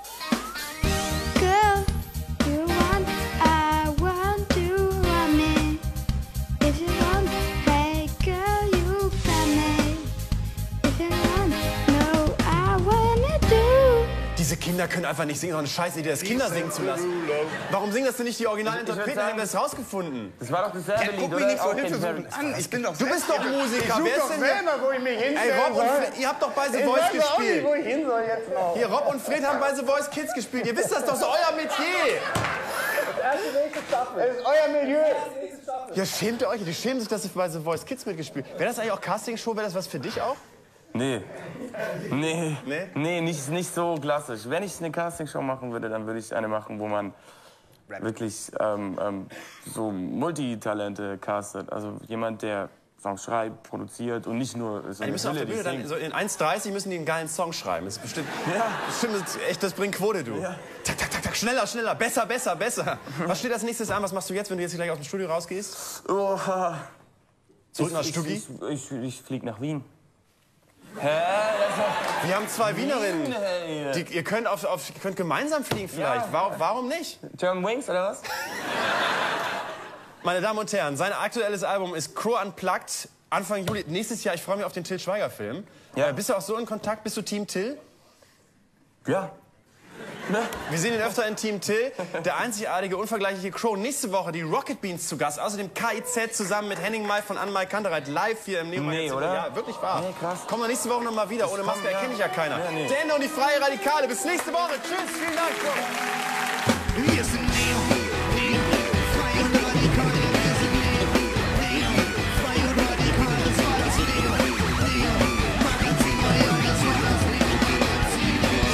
Girl, you want, I want you want me. If you want, hey girl, you got me. If you want, no, I wanna do.
Diese Kinder können einfach nicht singen, so eine scheiß Idee, das Kinder singen zu lassen. Warum singen das denn nicht die Originalinterpreten? Haben wir das rausgefunden?
Das war doch dasselbe
Ja,
Lied,
guck
oder?
mich nicht so
Auch
hilfesuchend
Katy
an.
Ich bin doch
Du bist doch Musiker.
Ich such
Wer ist
doch
denn
selber, wo ich mich hinstellen
Ey, Rob und
soll.
Fred, ihr habt doch bei The
Ich
Voice
weiß doch auch nicht,
gespielt.
wo ich hin soll jetzt noch.
Hier, Rob und Fred haben bei The Voice Kids gespielt. Ihr wisst, das ist doch so euer Metier.
Das ist euer Milieu.
Ja, schämt ihr euch? Die schämen sich, dass ihr bei The Voice Kids mitgespielt. Wäre das eigentlich auch Castingshow? Wäre das was für dich auch?
Nee. Nee.
Nee?
Nee, nicht, nicht so klassisch. Wenn ich eine Castingshow machen würde, dann würde ich eine machen, wo man wirklich ähm, ähm, so Multitalente castet. Also jemand, der Songs schreibt, produziert und nicht nur so
Die
eine
müssen auf
Hülle,
der
die
Bühne dann,
singt.
so in eins dreißig müssen die einen geilen Song schreiben. Das ist bestimmt,
Ja.
bestimmt das ist echt, das bringt Quote, du.
Ja.
Tak, tak, tak, tak, schneller, schneller, besser, besser, besser. Was steht als nächstes an? Was machst du jetzt, wenn du jetzt gleich aus dem Studio rausgehst?
Oh,
Zurück nach
ich,
Stuggi?
ich, ich, ich, ich flieg nach Wien. Hä? Das
Wir haben zwei Wienerinnen.
Wien, ey.
Die, ihr, könnt auf, auf, ihr könnt gemeinsam fliegen vielleicht.
Ja.
Warum, warum nicht?
German Wings oder was?
Meine Damen und Herren, sein aktuelles Album ist Crow Unplugged. Anfang Juli. Nächstes Jahr, ich freue mich auf den Till Schweiger-Film.
Ja.
Äh, bist du auch so in Kontakt? Bist du Team Till? Ja. Ne? Wir sehen ihn öfter in Team Till, der einzigartige, unvergleichliche Crow. Nächste Woche die Rocket Beans zu Gast. Außerdem K I Z zusammen mit Henning May von Anmai Kantereit live hier im Neo.
Nee, oder?
Ja, wirklich wahr.
Nee, krass.
Kommen wir nächste Woche noch mal wieder.
Das
Ohne Maske
kommt,
erkenne ich
ja.
ja keiner.
Ja, nee.
Der Ende und die Freie Radikale. Bis nächste Woche. Tschüss, vielen Dank.
Wir sind Neo, Neo, frei und radikal. Wir sind Neo, Neo, frei und radikal. Das war das Neo, Neo, Magazin, ja, das war das Neo, Magazin.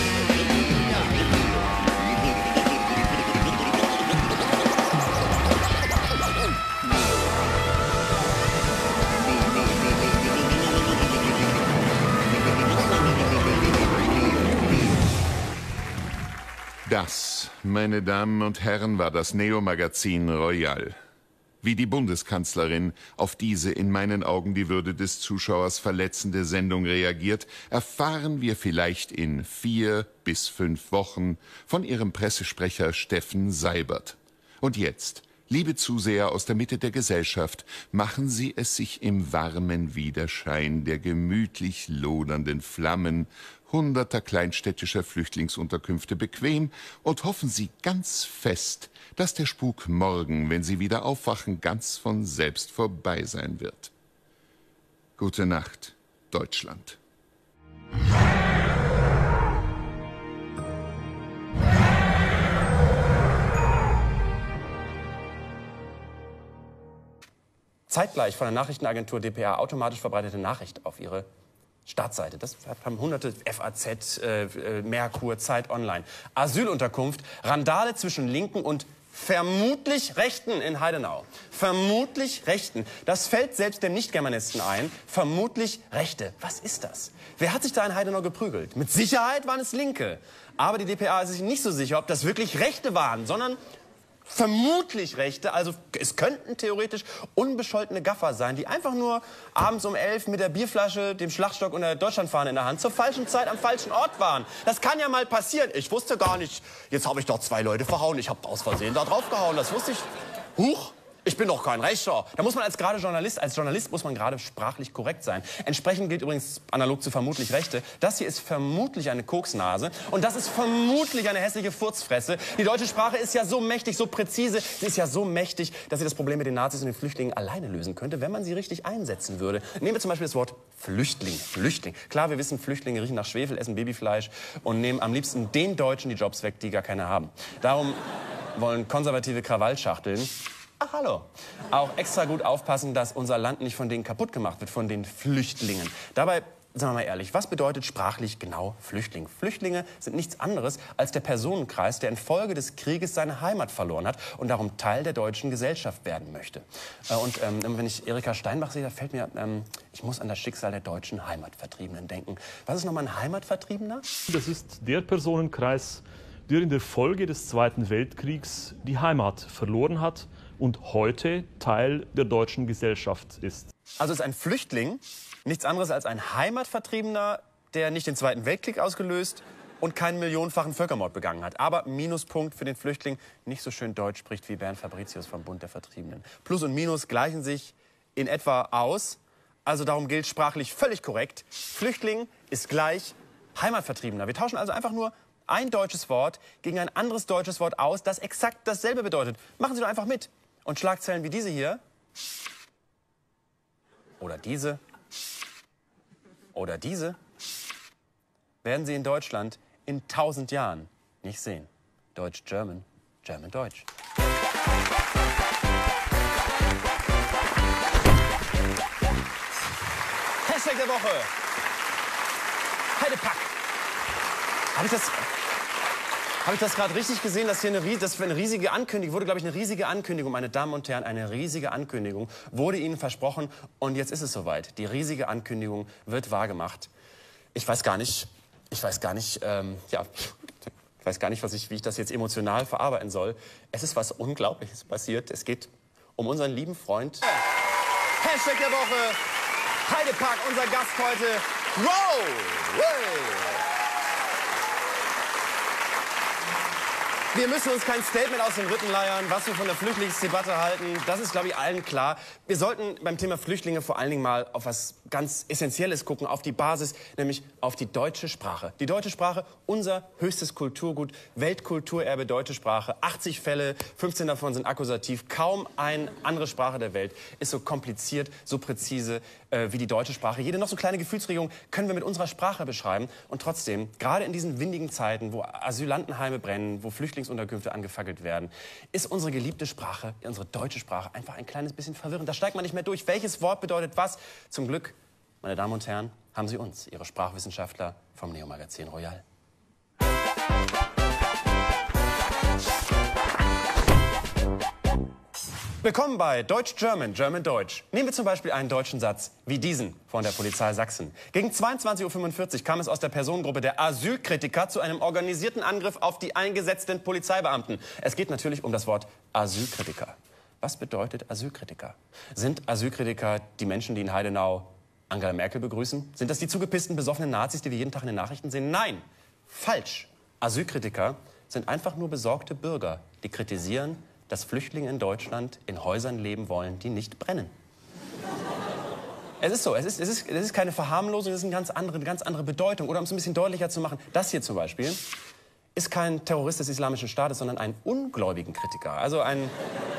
Das, meine Damen und Herren, war das Neo-Magazin Royal. Wie die Bundeskanzlerin auf diese in meinen Augen die Würde des Zuschauers verletzende Sendung reagiert, erfahren wir vielleicht in vier bis fünf Wochen von ihrem Pressesprecher Steffen Seibert. Und jetzt, liebe Zuseher aus der Mitte der Gesellschaft, machen Sie es sich im warmen Widerschein der gemütlich lodernden Flammen hunderter kleinstädtischer Flüchtlingsunterkünfte bequem und hoffen Sie ganz fest, dass der Spuk morgen, wenn Sie wieder aufwachen, ganz von selbst vorbei sein wird. Gute Nacht, Deutschland.
Zeitgleich von der Nachrichtenagentur D P A automatisch verbreitete Nachricht auf ihre Startseite. Das haben hunderte F A Z, äh, Merkur, Zeit Online. Asylunterkunft, Randale zwischen Linken und vermutlich Rechten in Heidenau. Vermutlich Rechten. Das fällt selbst dem Nicht-Germanisten ein. Vermutlich Rechte. Was ist das? Wer hat sich da in Heidenau geprügelt? Mit Sicherheit waren es Linke. Aber die D P A ist sich nicht so sicher, ob das wirklich Rechte waren, sondern vermutlich Rechte, also es könnten theoretisch unbescholtene Gaffer sein, die einfach nur abends um elf mit der Bierflasche, dem Schlagstock und der Deutschlandfahne in der Hand zur falschen Zeit am falschen Ort waren. Das kann ja mal passieren. Ich wusste gar nicht, jetzt habe ich doch zwei Leute verhauen. Ich habe aus Versehen da drauf gehauen, das wusste ich. Huch! Ich bin doch kein Rechter. Da muss man als gerade Journalist, als Journalist muss man gerade sprachlich korrekt sein. Entsprechend gilt übrigens analog zu vermutlich Rechte. Das hier ist vermutlich eine Koksnase und das ist vermutlich eine hässliche Furzfresse. Die deutsche Sprache ist ja so mächtig, so präzise. Sie ist ja so mächtig, dass sie das Problem mit den Nazis und den Flüchtlingen alleine lösen könnte, wenn man sie richtig einsetzen würde. Nehmen wir zum Beispiel das Wort Flüchtling. Flüchtling. Klar, wir wissen, Flüchtlinge riechen nach Schwefel, essen Babyfleisch und nehmen am liebsten den Deutschen die Jobs weg, die gar keine haben. Darum wollen konservative Krawallschachteln, ach, hallo. auch extra gut aufpassen, dass unser Land nicht von denen kaputt gemacht wird, von den Flüchtlingen. Dabei, sagen wir mal ehrlich, was bedeutet sprachlich genau Flüchtling? Flüchtlinge sind nichts anderes als der Personenkreis, der infolge des Krieges seine Heimat verloren hat und darum Teil der deutschen Gesellschaft werden möchte. Und ähm, wenn ich Erika Steinbach sehe, da fällt mir, ähm, ich muss an das Schicksal der deutschen Heimatvertriebenen denken. Was ist nochmal ein Heimatvertriebener?
Das ist der Personenkreis, der in der Folge des Zweiten Weltkriegs die Heimat verloren hat und heute Teil der deutschen Gesellschaft ist.
Also ist ein Flüchtling nichts anderes als ein Heimatvertriebener, der nicht den Zweiten Weltkrieg ausgelöst und keinen millionenfachen Völkermord begangen hat. Aber Minuspunkt für den Flüchtling, nicht so schön Deutsch spricht wie Bernd Fabricius vom Bund der Vertriebenen. Plus und Minus gleichen sich in etwa aus. Also darum gilt sprachlich völlig korrekt. Flüchtling ist gleich Heimatvertriebener. Wir tauschen also einfach nur ein deutsches Wort gegen ein anderes deutsches Wort aus, das exakt dasselbe bedeutet. Machen Sie doch einfach mit. Und Schlagzeilen wie diese hier, oder diese, oder diese, werden Sie in Deutschland in tausend Jahren nicht sehen. Deutsch-German, German-Deutsch. Hashtag der Woche. Heidepack. Habe ich das... Habe ich das gerade richtig gesehen, dass hier eine, das für eine riesige Ankündigung, wurde, glaube ich, eine riesige Ankündigung, meine Damen und Herren, eine riesige Ankündigung wurde Ihnen versprochen und jetzt ist es soweit. Die riesige Ankündigung wird wahrgemacht. Ich weiß gar nicht, ich weiß gar nicht, ähm, ja, ich weiß gar nicht, was ich, wie ich das jetzt emotional verarbeiten soll. Es ist was Unglaubliches passiert. Es geht um unseren lieben Freund. Hashtag der Woche, Heidepark, unser Gast heute, Crow. Wir müssen uns kein Statement aus den Rippen leiern, was wir von der Flüchtlingsdebatte halten. Das ist, glaube ich, allen klar. Wir sollten beim Thema Flüchtlinge vor allen Dingen mal auf was ganz Essentielles gucken, auf die Basis, nämlich auf die deutsche Sprache. Die deutsche Sprache, unser höchstes Kulturgut, Weltkulturerbe deutsche Sprache. achtzig Fälle, fünfzehn davon sind akkusativ. Kaum eine andere Sprache der Welt ist so kompliziert, so präzise äh, wie die deutsche Sprache. Jede noch so kleine Gefühlsregung können wir mit unserer Sprache beschreiben. Und trotzdem, gerade in diesen windigen Zeiten, wo Asylantenheime brennen, wo Flüchtlingsunterkünfte angefackelt werden, ist unsere geliebte Sprache, unsere deutsche Sprache, einfach ein kleines bisschen verwirrend. Da steigt man nicht mehr durch. Welches Wort bedeutet was? Zum Glück, meine Damen und Herren, haben Sie uns, Ihre Sprachwissenschaftler vom Neo-Magazin Royal. Willkommen bei Deutsch-German, German-Deutsch. Nehmen wir zum Beispiel einen deutschen Satz wie diesen von der Polizei Sachsen. Gegen zweiundzwanzig Uhr fünfundvierzig kam es aus der Personengruppe der Asylkritiker zu einem organisierten Angriff auf die eingesetzten Polizeibeamten. Es geht natürlich um das Wort Asylkritiker. Was bedeutet Asylkritiker? Sind Asylkritiker die Menschen, die in Heidenau Angela Merkel begrüßen? Sind das die zugepissten, besoffenen Nazis, die wir jeden Tag in den Nachrichten sehen? Nein, falsch. Asylkritiker sind einfach nur besorgte Bürger, die kritisieren, dass Flüchtlinge in Deutschland in Häusern leben wollen, die nicht brennen. Es ist so, es ist, es ist, es ist keine Verharmlosung, es ist eine ganz andere, eine ganz andere Bedeutung. Oder um es ein bisschen deutlicher zu machen, das hier zum Beispiel ist kein Terrorist des Islamischen Staates, sondern ein ungläubigen Kritiker. Also ein,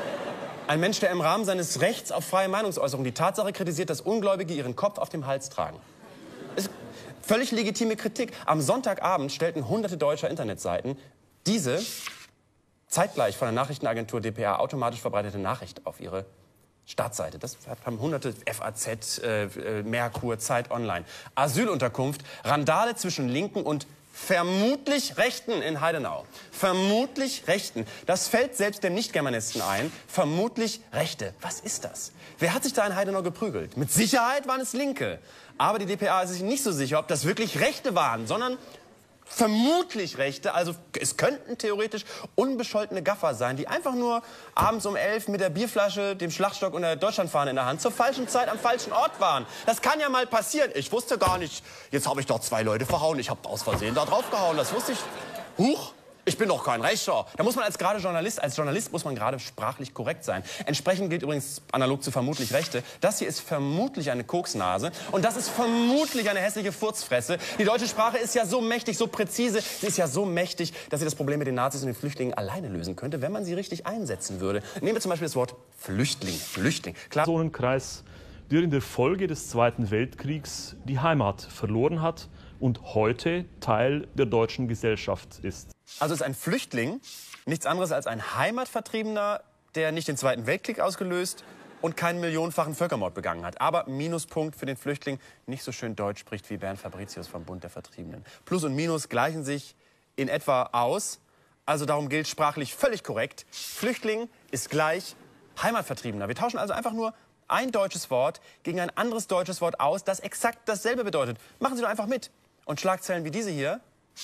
ein Mensch, der im Rahmen seines Rechts auf freie Meinungsäußerung die Tatsache kritisiert, dass Ungläubige ihren Kopf auf dem Hals tragen. Ist völlig legitime Kritik. Am Sonntagabend stellten hunderte deutscher Internetseiten diese zeitgleich von der Nachrichtenagentur D P A automatisch verbreitete Nachricht auf ihre Startseite. Das haben hunderte F A Z, äh, Merkur, Zeit Online. Asylunterkunft, Randale zwischen Linken und vermutlich Rechten in Heidenau. Vermutlich Rechten. Das fällt selbst dem Nicht-Germanisten ein. Vermutlich Rechte. Was ist das? Wer hat sich da in Heidenau geprügelt? Mit Sicherheit waren es Linke. Aber die D P A ist sich nicht so sicher, ob das wirklich Rechte waren, sondern vermutlich Rechte, also es könnten theoretisch unbescholtene Gaffer sein, die einfach nur abends um elf mit der Bierflasche, dem Schlagstock und der Deutschlandfahne in der Hand zur falschen Zeit am falschen Ort waren. Das kann ja mal passieren. Ich wusste gar nicht, jetzt habe ich doch zwei Leute verhauen, ich habe aus Versehen da drauf gehauen, das wusste ich. Huch! Ich bin doch kein Rechter. Da muss man als gerade Journalist, als Journalist muss man gerade sprachlich korrekt sein. Entsprechend gilt übrigens analog zu vermutlich Rechte. Das hier ist vermutlich eine Koksnase und das ist vermutlich eine hässliche Furzfresse. Die deutsche Sprache ist ja so mächtig, so präzise. Sie ist ja so mächtig, dass sie das Problem mit den Nazis und den Flüchtlingen alleine lösen könnte, wenn man sie richtig einsetzen würde. Nehmen wir zum Beispiel das Wort Flüchtling. Flüchtling. Klar.
Personenkreis, der in der Folge des Zweiten Weltkriegs die Heimat verloren hat und heute Teil der deutschen Gesellschaft ist.
Also ist ein Flüchtling nichts anderes als ein Heimatvertriebener, der nicht den Zweiten Weltkrieg ausgelöst und keinen millionenfachen Völkermord begangen hat. Aber Minuspunkt für den Flüchtling, nicht so schön Deutsch spricht wie Bernd Fabricius vom Bund der Vertriebenen. Plus und Minus gleichen sich in etwa aus. Also darum gilt sprachlich völlig korrekt. Flüchtling ist gleich Heimatvertriebener. Wir tauschen also einfach nur ein deutsches Wort gegen ein anderes deutsches Wort aus, das exakt dasselbe bedeutet. Machen Sie doch einfach mit. Und Schlagzeilen wie diese hier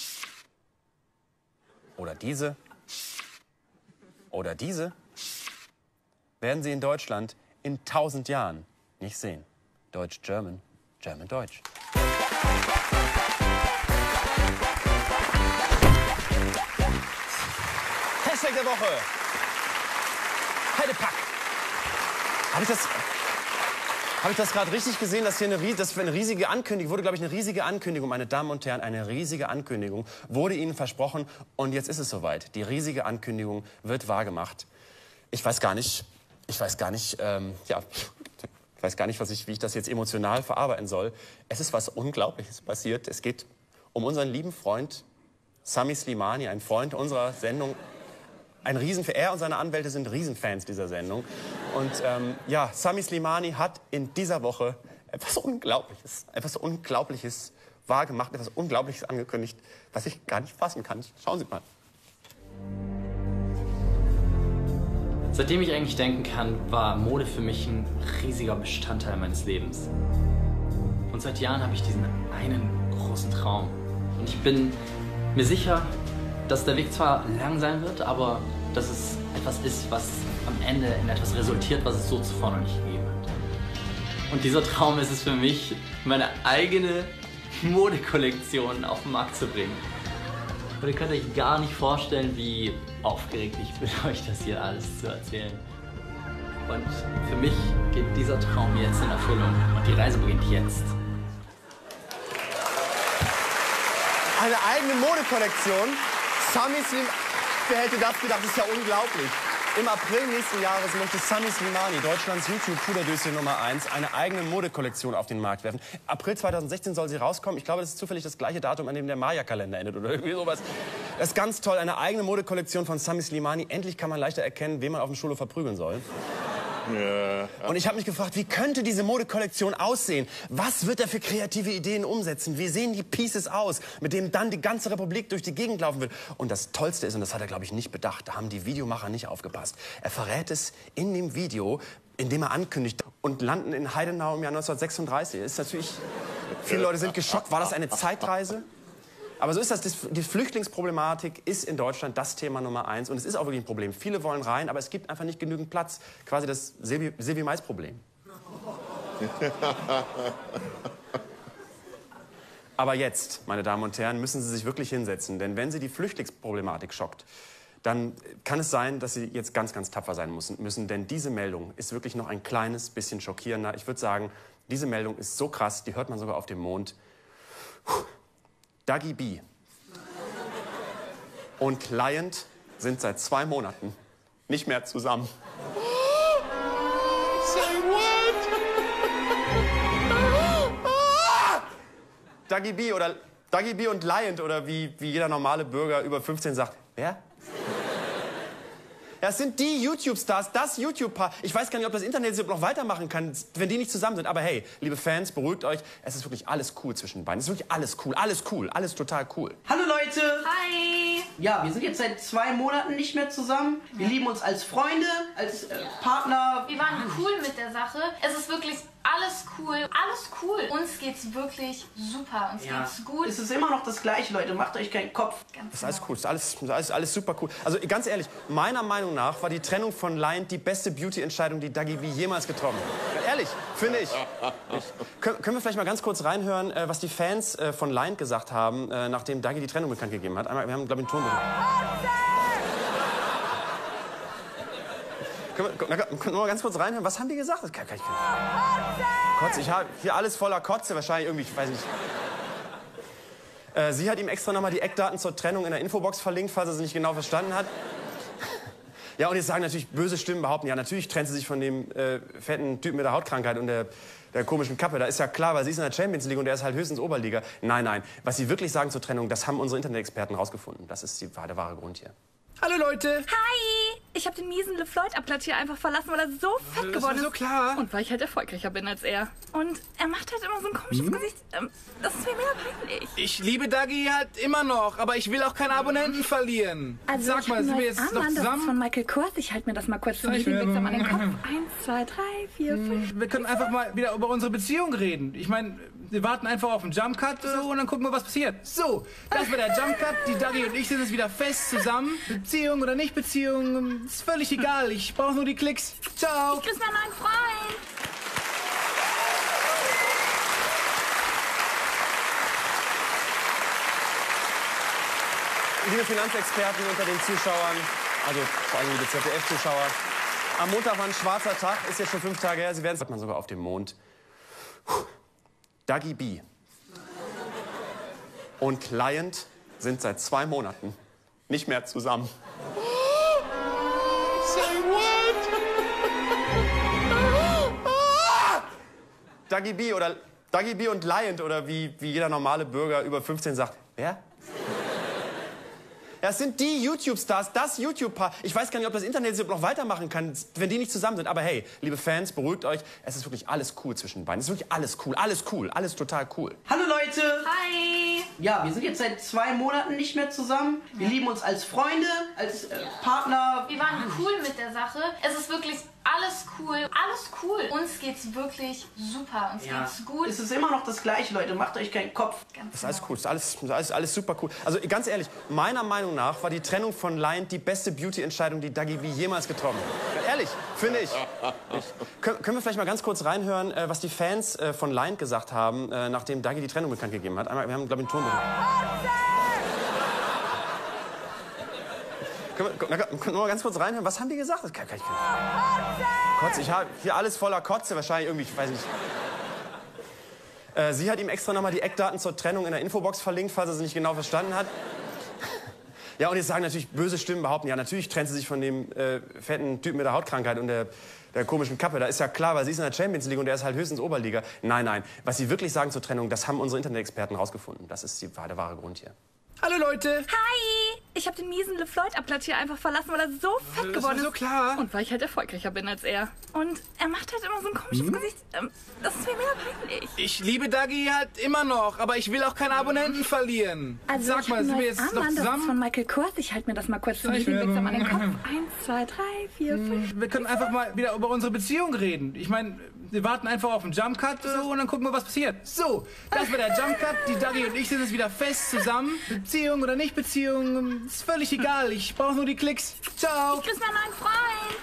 oder diese oder diese werden Sie in Deutschland in tausend Jahren nicht sehen. Deutsch-German, German-Deutsch. Hashtag der Woche. Heidepack. Habe ich das... Habe ich das gerade richtig gesehen, dass hier eine, das eine riesige Ankündigung, wurde, glaube ich, eine riesige Ankündigung, meine Damen und Herren, eine riesige Ankündigung wurde Ihnen versprochen und jetzt ist es soweit. Die riesige Ankündigung wird wahrgemacht. Ich weiß gar nicht, ich weiß gar nicht, ähm, ja, ich weiß gar nicht, was ich, wie ich das jetzt emotional verarbeiten soll. Es ist was Unglaubliches passiert. Es geht um unseren lieben Freund Sami Slimani, ein Freund unserer Sendung. Ein Riesen, er und seine Anwälte sind Riesenfans dieser Sendung. Und ähm, ja, Sami Slimani hat in dieser Woche etwas Unglaubliches, etwas Unglaubliches wahrgemacht, etwas Unglaubliches angekündigt, was ich gar nicht fassen kann. Schauen Sie mal.
Seitdem ich eigentlich denken kann, war Mode für mich ein riesiger Bestandteil meines Lebens. Und seit Jahren habe ich diesen einen großen Traum. Und ich bin mir sicher, dass der Weg zwar lang sein wird, aber dass es etwas ist, was am Ende in etwas resultiert, was es so zuvor noch nicht gegeben hat. Und dieser Traum ist es für mich, meine eigene Modekollektion auf den Markt zu bringen. Und ihr könnt euch gar nicht vorstellen, wie aufgeregt ich bin, euch das hier alles zu erzählen. Und für mich geht dieser Traum jetzt in Erfüllung und die Reise beginnt jetzt.
Eine eigene Modekollektion. Sami Slimani. Wer hätte das gedacht? Das ist ja unglaublich. Im April nächsten Jahres möchte Sami Slimani, Deutschlands YouTube-Puderdöschen Nummer eins, eine eigene Modekollektion auf den Markt werfen. April zweitausendsechzehn soll sie rauskommen. Ich glaube, das ist zufällig das gleiche Datum, an dem der Maya-Kalender endet oder irgendwie sowas. Das ist ganz toll, eine eigene Modekollektion von Sami Slimani. Endlich kann man leichter erkennen, wen man auf dem Schulhof verprügeln soll. Ja. Und ich habe mich gefragt, wie könnte diese Modekollektion aussehen? Was wird er für kreative Ideen umsetzen? Wie sehen die Pieces aus, mit denen dann die ganze Republik durch die Gegend laufen wird? Und das Tollste ist, und das hat er, glaube ich, nicht bedacht, da haben die Videomacher nicht aufgepasst. Er verrät es in dem Video, in dem er ankündigt, und landen in Heidenau im Jahr neunzehnhundertsechsunddreißig. Ist natürlich, viele Leute sind geschockt. War das eine Zeitreise? Aber so ist das. Die Flüchtlingsproblematik ist in Deutschland das Thema Nummer eins. Und es ist auch wirklich ein Problem. Viele wollen rein, aber es gibt einfach nicht genügend Platz. Quasi das Silvi-Mais-Problem. Aber jetzt, meine Damen und Herren, müssen Sie sich wirklich hinsetzen. Denn wenn Sie die Flüchtlingsproblematik schockt, dann kann es sein, dass Sie jetzt ganz, ganz tapfer sein müssen. müssen denn diese Meldung ist wirklich noch ein kleines bisschen schockierender. Ich würde sagen, diese Meldung ist so krass, die hört man sogar auf dem Mond. Dagi B und Client sind seit zwei Monaten nicht mehr zusammen. Say what? Dagi B oder Dagi B und Client oder wie, wie jeder normale Bürger über fünfzehn sagt. Wer? Das sind die YouTube-Stars, das YouTube-Paar. Ich weiß gar nicht, ob das Internet noch weitermachen kann, wenn die nicht zusammen sind. Aber hey, liebe Fans, beruhigt euch. Es ist wirklich alles cool zwischen den beiden. Es ist wirklich alles cool, alles cool, alles total cool.
Hallo Leute!
Hi!
Ja, wir sind jetzt seit zwei Monaten nicht mehr zusammen. Wir lieben uns als Freunde, als äh, Partner.
Wir waren cool mit der Sache. Es ist wirklich alles cool, alles cool. Uns geht's wirklich super, uns
Ja.
geht's gut.
Es ist immer noch das Gleiche, Leute. Macht euch keinen Kopf.
Das ist alles cool, das ist alles, das ist alles, alles super cool. Also ganz ehrlich, meiner Meinung nach war die Trennung von Lion die beste Beauty-Entscheidung, die Dagi B jemals getroffen hat. Ehrlich, finde ich. ich. Können, können wir vielleicht mal ganz kurz reinhören, äh, was die Fans äh, von Lion gesagt haben, äh, nachdem Dagi die Trennung bekannt gegeben hat? Einmal, wir haben, glaube ich, einen Ton bekommen. Können wir, können wir mal ganz kurz reinhören? Was haben die gesagt? Das kann, kann ich nicht. Kotze, ich habe hier alles voller Kotze, wahrscheinlich irgendwie, ich weiß nicht. Äh, sie hat ihm extra nochmal die Eckdaten zur Trennung in der Infobox verlinkt, falls er sie nicht genau verstanden hat. Ja, und jetzt sagen natürlich böse Stimmen, behaupten, ja, natürlich trennt sie sich von dem äh, fetten Typen mit der Hautkrankheit und der, der komischen Kappe. Da ist ja klar, weil sie ist in der Champions League und der ist halt höchstens Oberliga. Nein, nein, was sie wirklich sagen zur Trennung, das haben unsere Internet-Experten rausgefunden. Das ist die, der wahre Grund hier.
Hallo Leute!
Hi! Ich habe den miesen LeFloid-Abklatsch hier einfach verlassen, weil er so fett
Das
geworden
war
ist.
so klar.
Und weil ich halt erfolgreicher bin als er. Und er macht halt immer so ein komisches
Hm?
Gesicht. Ähm, das ist mir mega peinlich.
Ich liebe Dagi halt immer noch, aber ich will auch keine Abonnenten verlieren.
Also
Sag
ich
mal,
hab
sind
ein
wir
neues
jetzt noch
Armband, das ist
zusammen?
von Michael Kors. Ich halte mir das mal kurz zum
Zeig mir.
Lieblingsam an den Kopf. Eins, zwei, drei, vier, fünf.
Wir können einfach mal wieder über unsere Beziehung reden. Ich meine, wir warten einfach auf einen Jump-Cut so, und dann gucken wir, was passiert. So, das war der Jump-Cut. Die Dagi und ich sind jetzt wieder fest zusammen. Beziehung oder nicht Beziehung, ist völlig egal. Ich brauche nur die Klicks. Ciao.
Ich grüße mal meinen Freund.
Liebe Finanzexperten unter den Zuschauern, also vor allem liebe Z D F-Zuschauer, am Montag war ein schwarzer Tag, ist jetzt schon fünf Tage her, Sie werden es man sogar auf dem Mond. Dagi B und Client sind seit zwei Monaten nicht mehr zusammen. Say what? Dagi B oder Dagi B und Client oder wie, wie jeder normale Bürger über fünfzehn sagt. Wer? Das sind die YouTube-Stars, das YouTube-Paar. Ich weiß gar nicht, ob das Internet noch weitermachen kann, wenn die nicht zusammen sind. Aber hey, liebe Fans, beruhigt euch. Es ist wirklich alles cool zwischen den beiden. Es ist wirklich alles cool, alles cool, alles total cool.
Hallo Leute!
Hi!
Ja, wir sind jetzt seit zwei Monaten nicht mehr zusammen. Wir lieben uns als Freunde, als äh, Partner.
Wir waren cool mit der Sache. Es ist wirklich alles cool, alles cool. Uns geht's wirklich super, uns
Ja.
geht's gut.
Es ist immer noch das Gleiche, Leute. Macht euch keinen Kopf.
Das ist alles cool, das ist alles, das ist alles, alles super cool. Also ganz ehrlich, meiner Meinung nach war die Trennung von Lion die beste Beauty-Entscheidung, die Dagi B jemals getroffen hat. Ehrlich, finde ich. ich. Können, können wir vielleicht mal ganz kurz reinhören, äh, was die Fans äh, von Lion gesagt haben, äh, nachdem Dagi die Trennung bekannt gegeben hat? Einmal, wir haben, glaube ich, einen Ton bekommen. Können wir, können wir mal ganz kurz reinhören? Was haben die gesagt? Das kann, kann ich, Kotze! Kotze! Ich habe hier alles voller Kotze. Wahrscheinlich irgendwie, ich weiß nicht. Äh, sie hat ihm extra nochmal die Eckdaten zur Trennung in der Infobox verlinkt, falls er sie nicht genau verstanden hat. Ja, und jetzt sagen natürlich böse Stimmen, behaupten, ja, natürlich trennt sie sich von dem äh, fetten Typen mit der Hautkrankheit und der, der komischen Kappe. Da ist ja klar, weil sie ist in der Champions League und der ist halt höchstens Oberliga. Nein, nein. Was sie wirklich sagen zur Trennung, das haben unsere Internet-Experten rausgefunden. Das ist die, der wahre Grund hier.
Hallo Leute!
Hi! Ich habe den miesen LeFloid-Abklatsch hier einfach verlassen, weil er so fett
das
geworden ist.
Das war so klar.
Und weil ich halt erfolgreicher bin als er. Und er macht halt immer so ein komisches
hm?
Gesicht. Ähm, das ist mir mega peinlich.
Ich liebe Dagi halt immer noch, aber ich will auch keine Abonnenten verlieren.
Also
Sag
ich
mal, sind wir jetzt
Armband,
noch zusammen?
Das ist von Michael Kors. Ich halte mir das mal kurz zum Meeting-Wechsel an den Kopf. Eins, zwei, drei, vier, fünf.
Wir können einfach mal wieder über unsere Beziehung reden. Ich meine, wir warten einfach auf einen Jump-Cut so, und dann gucken wir, was passiert. So, das war der Jump-Cut. Die Dagi und ich sind jetzt wieder fest zusammen. Beziehung oder nicht Beziehung, ist völlig egal. Ich brauche nur die Klicks. Ciao.
Ich grüße mal meinen Freund.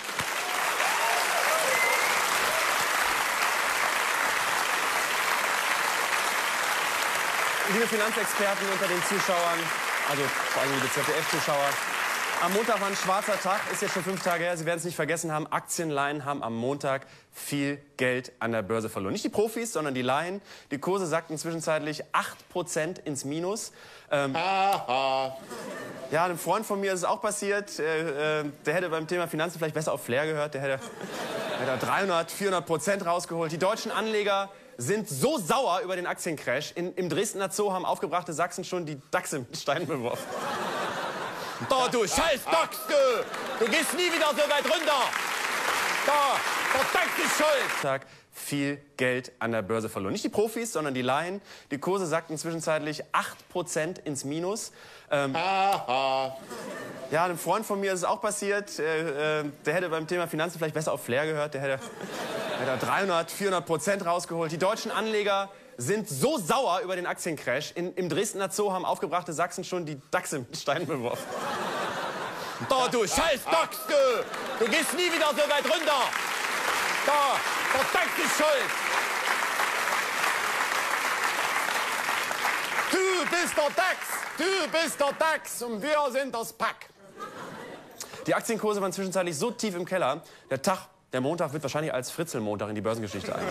Liebe Finanzexperten unter den Zuschauern, also vor allem die Z D F-Zuschauer, am Montag war ein schwarzer Tag, ist jetzt schon fünf Tage her, Sie werden es nicht vergessen haben, Aktienlaien haben am Montag viel Geld an der Börse verloren. Nicht die Profis, sondern die Laien. Die Kurse sackten zwischenzeitlich acht Prozent ins Minus. Ähm, ja, einem Freund von mir ist es auch passiert. Äh, äh, der hätte beim Thema Finanzen vielleicht besser auf Flair gehört. Der hätte, der hätte dreihundert, vierhundert Prozent rausgeholt. Die deutschen Anleger sind so sauer über den Aktiencrash. In, Im Dresdner Zoo haben aufgebrachte Sachsen schon die Dachse mit Steinen beworfen.
Da, du scheiß Dachs, du! Du gehst nie wieder so weit runter! Da, der Dachs ist schuld!
Tag viel Geld an der Börse verloren. Nicht die Profis, sondern die Laien. Die Kurse sackten zwischenzeitlich acht Prozent ins Minus. Ähm, ja, einem Freund von mir ist es auch passiert. Äh, äh, der hätte beim Thema Finanzen vielleicht besser auf Flair gehört. Der hätte, der hätte dreihundert, vierhundert Prozent rausgeholt. Die deutschen Anleger sind so sauer über den Aktiencrash. In, Im Dresdner Zoo haben aufgebrachte Sachsen schon die Dachse mit Steinen beworfen.
Da, du scheiß Dachs, du! Du gehst nie wieder so weit runter! Da, der Dachs ist schuld! Du bist der Dachs! Du bist der Dachs und wir sind das Pack!
Die Aktienkurse waren zwischenzeitlich so tief im Keller. Der Tag, der Montag, wird wahrscheinlich als Fritzel-Montag in die Börsengeschichte eingehen.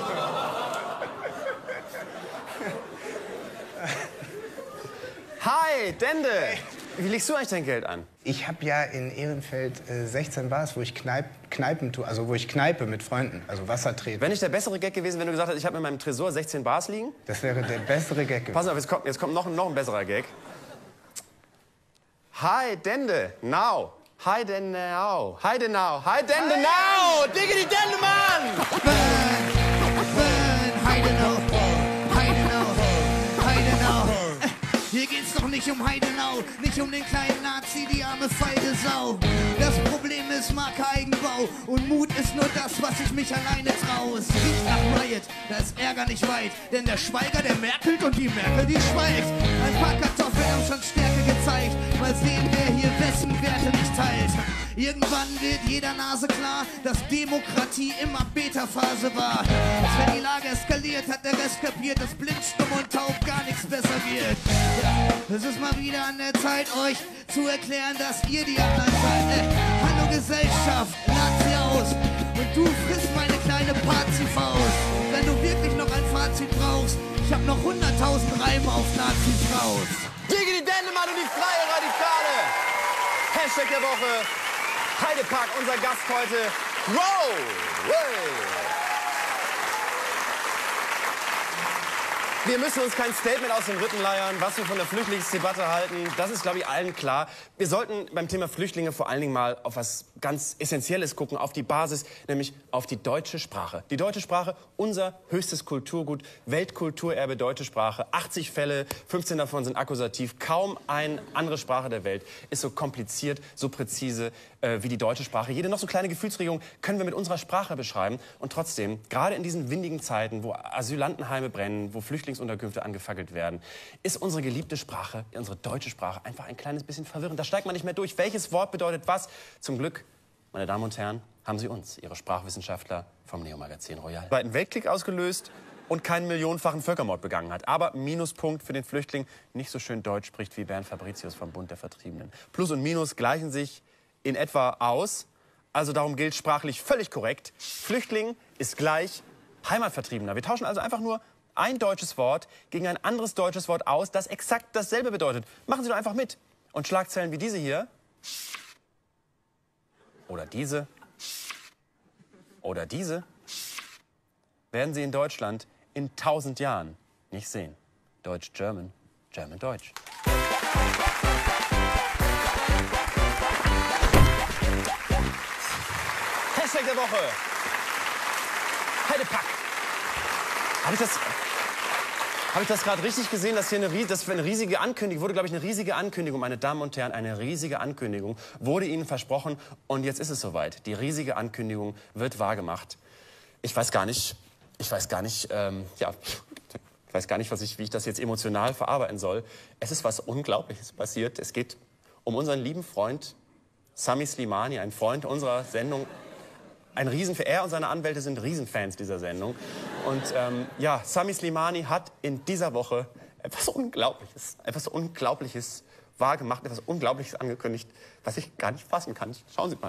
Hi, Dende! Wie legst du eigentlich dein Geld an?
Ich habe ja in Ehrenfeld äh, sechzehn Bars, wo ich Kneip, Kneipen tue, also wo ich kneipe mit Freunden, also Wasser trete.
Wäre nicht der bessere Gag gewesen, wenn du gesagt hättest, ich habe in meinem Tresor sechzehn Bars liegen?
Das wäre der bessere Gag gewesen.
Pass auf, jetzt kommt, jetzt kommt noch, noch ein besserer Gag. Hi, Dende, now. Hi, Dende, now. Hi, Dende, now. Hi, Dende, now. Diggity Dende, Mann!
Burn, burn, Heide now. Heide now. Heide now. Hier geht's doch nicht um Heidenau, nicht um den kleinen Nazi, die arme feige Sau. Das Problem ist Marke-Eigenbau und Mut ist nur das, was ich mich alleine traue. Es riecht nach Riot, da ist Ärger nicht weit, denn der Schweiger, der merkelt und die Merkel, die schweigt. Ein paar Kartoffeln haben schon Stärke gezeigt, mal sehen, wer hier wessen Werte nicht teilt. Irgendwann wird jeder Nase klar, dass Demokratie immer Beta-Phase war. Als wenn die Lage eskaliert, hat der Rest kapiert, dass blind, stumm und taub gar nichts besser wird. Ja, es ist mal wieder an der Zeit, euch zu erklären, dass ihr die anderen seid. Äh, hallo Gesellschaft, Nazi aus. Und du frisst meine kleine Pazi-Faust. Wenn du wirklich noch ein Fazit brauchst, ich hab noch hunderttausend Reime auf Nazi-Faust.
Diggity Dendemann und die Freie Radikale. Hashtag der Woche. Heidepark, unser Gast heute. Wow! Wow. Wir müssen uns kein Statement aus den Rippen leiern, was wir von der Flüchtlingsdebatte halten. Das ist, glaube ich, allen klar. Wir sollten beim Thema Flüchtlinge vor allen Dingen mal auf was ganz Essentielles gucken, auf die Basis, nämlich auf die deutsche Sprache. Die deutsche Sprache, unser höchstes Kulturgut, Weltkulturerbe deutsche Sprache. achtzig Fälle, fünfzehn davon sind akkusativ. Kaum eine andere Sprache der Welt ist so kompliziert, so präzise äh, wie die deutsche Sprache. Jede noch so kleine Gefühlsregung können wir mit unserer Sprache beschreiben. Und trotzdem, gerade in diesen windigen Zeiten, wo Asylantenheime brennen, wo Flüchtlingsunterkünfte angefackelt werden, ist unsere geliebte Sprache, unsere deutsche Sprache, einfach ein kleines bisschen verwirrend. Da steigt man nicht mehr durch. Welches Wort bedeutet was? Zum Glück, meine Damen und Herren, haben Sie uns, Ihre Sprachwissenschaftler vom Neo-Magazin Royal, Zweiten Weltkrieg ausgelöst. und keinen millionenfachen Völkermord begangen hat. Aber Minuspunkt für den Flüchtling, nicht so schön Deutsch spricht wie Bernd Fabricius vom Bund der Vertriebenen. Plus und Minus gleichen sich in etwa aus. Also darum gilt sprachlich völlig korrekt. Flüchtling ist gleich Heimatvertriebener. Wir tauschen also einfach nur ein deutsches Wort gegen ein anderes deutsches Wort aus, das exakt dasselbe bedeutet. Machen Sie doch einfach mit. Und Schlagzeilen wie diese hier oder diese oder diese werden Sie in Deutschland in tausend Jahren nicht sehen. Deutsch-German, German-Deutsch. Hashtag der Woche. Heidepack. Habe ich das, habe ich das gerade richtig gesehen, dass hier eine, das eine riesige Ankündigung wurde, glaube ich, eine riesige Ankündigung, meine Damen und Herren, eine riesige Ankündigung wurde Ihnen versprochen und jetzt ist es soweit. Die riesige Ankündigung wird wahrgemacht. Ich weiß gar nicht, ich weiß gar nicht, ähm, ja, ich weiß gar nicht, was ich, wie ich das jetzt emotional verarbeiten soll. Es ist was Unglaubliches passiert. Es geht um unseren lieben Freund Sami Slimani, ein Freund unserer Sendung. Ein Riesen, er und seine Anwälte sind Riesenfans dieser Sendung. Und ähm, ja, Sami Slimani hat in dieser Woche etwas Unglaubliches, etwas Unglaubliches wahrgemacht, etwas Unglaubliches angekündigt, was ich gar nicht fassen kann. Schauen Sie mal.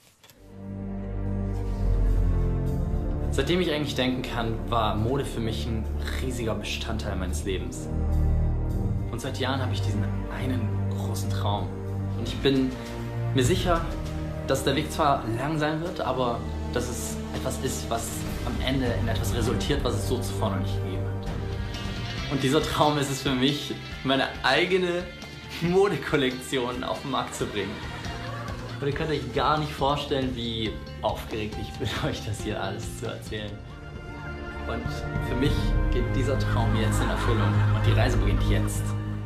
Seitdem ich eigentlich denken kann, war Mode für mich ein riesiger Bestandteil meines Lebens. Und seit Jahren habe ich diesen einen großen Traum. Und ich bin mir sicher, dass der Weg zwar lang sein wird, aber dass es etwas ist, was am Ende in etwas resultiert, was es so zuvor noch nicht gegeben hat. Und dieser Traum ist es für mich, meine eigene Modekollektion auf den Markt zu bringen. Und ihr könnt euch gar nicht vorstellen, wie aufgeregt ich bin, euch das hier alles zu erzählen. Und für mich geht dieser Traum jetzt in Erfüllung und die Reise beginnt jetzt.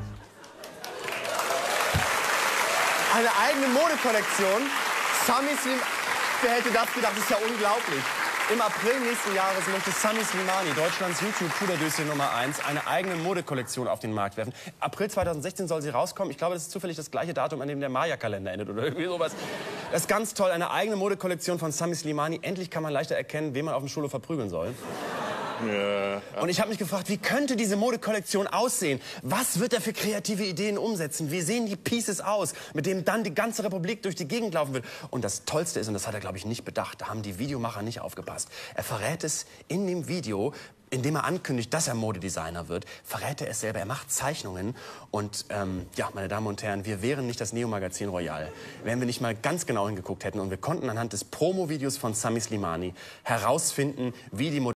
Eine eigene Modekollektion. Sami Slimani, wer hätte das gedacht, das ist ja unglaublich. Im April nächsten Jahres möchte Sami Slimani, Deutschlands YouTube-Puderdöschen Nummer eins, eine eigene Modekollektion auf den Markt werfen. April zweitausendsechzehn soll sie rauskommen. Ich glaube, das ist zufällig das gleiche Datum, an dem der Maya-Kalender endet oder irgendwie sowas. Das ist ganz toll, eine eigene Modekollektion von Sami Slimani. Endlich kann man leichter erkennen, wen man auf dem Schulhof verprügeln soll. Ja. Und ich habe mich gefragt, wie könnte diese Modekollektion aussehen? Was wird er für kreative Ideen umsetzen? Wie sehen die Pieces aus, mit denen dann die ganze Republik durch die Gegend laufen wird? Und das Tollste ist, und das hat er, glaube ich, nicht bedacht, da haben die Videomacher nicht aufgepasst. Er verrät es in dem Video, indem er ankündigt, dass er Modedesigner wird, verrät er es selber. Er macht Zeichnungen. Und ähm, ja, meine Damen und Herren, wir wären nicht das Neo-Magazin Royal, wenn wir nicht mal ganz genau hingeguckt hätten. Und wir konnten anhand des Promo-Videos von Sami Slimani herausfinden, wie die Mode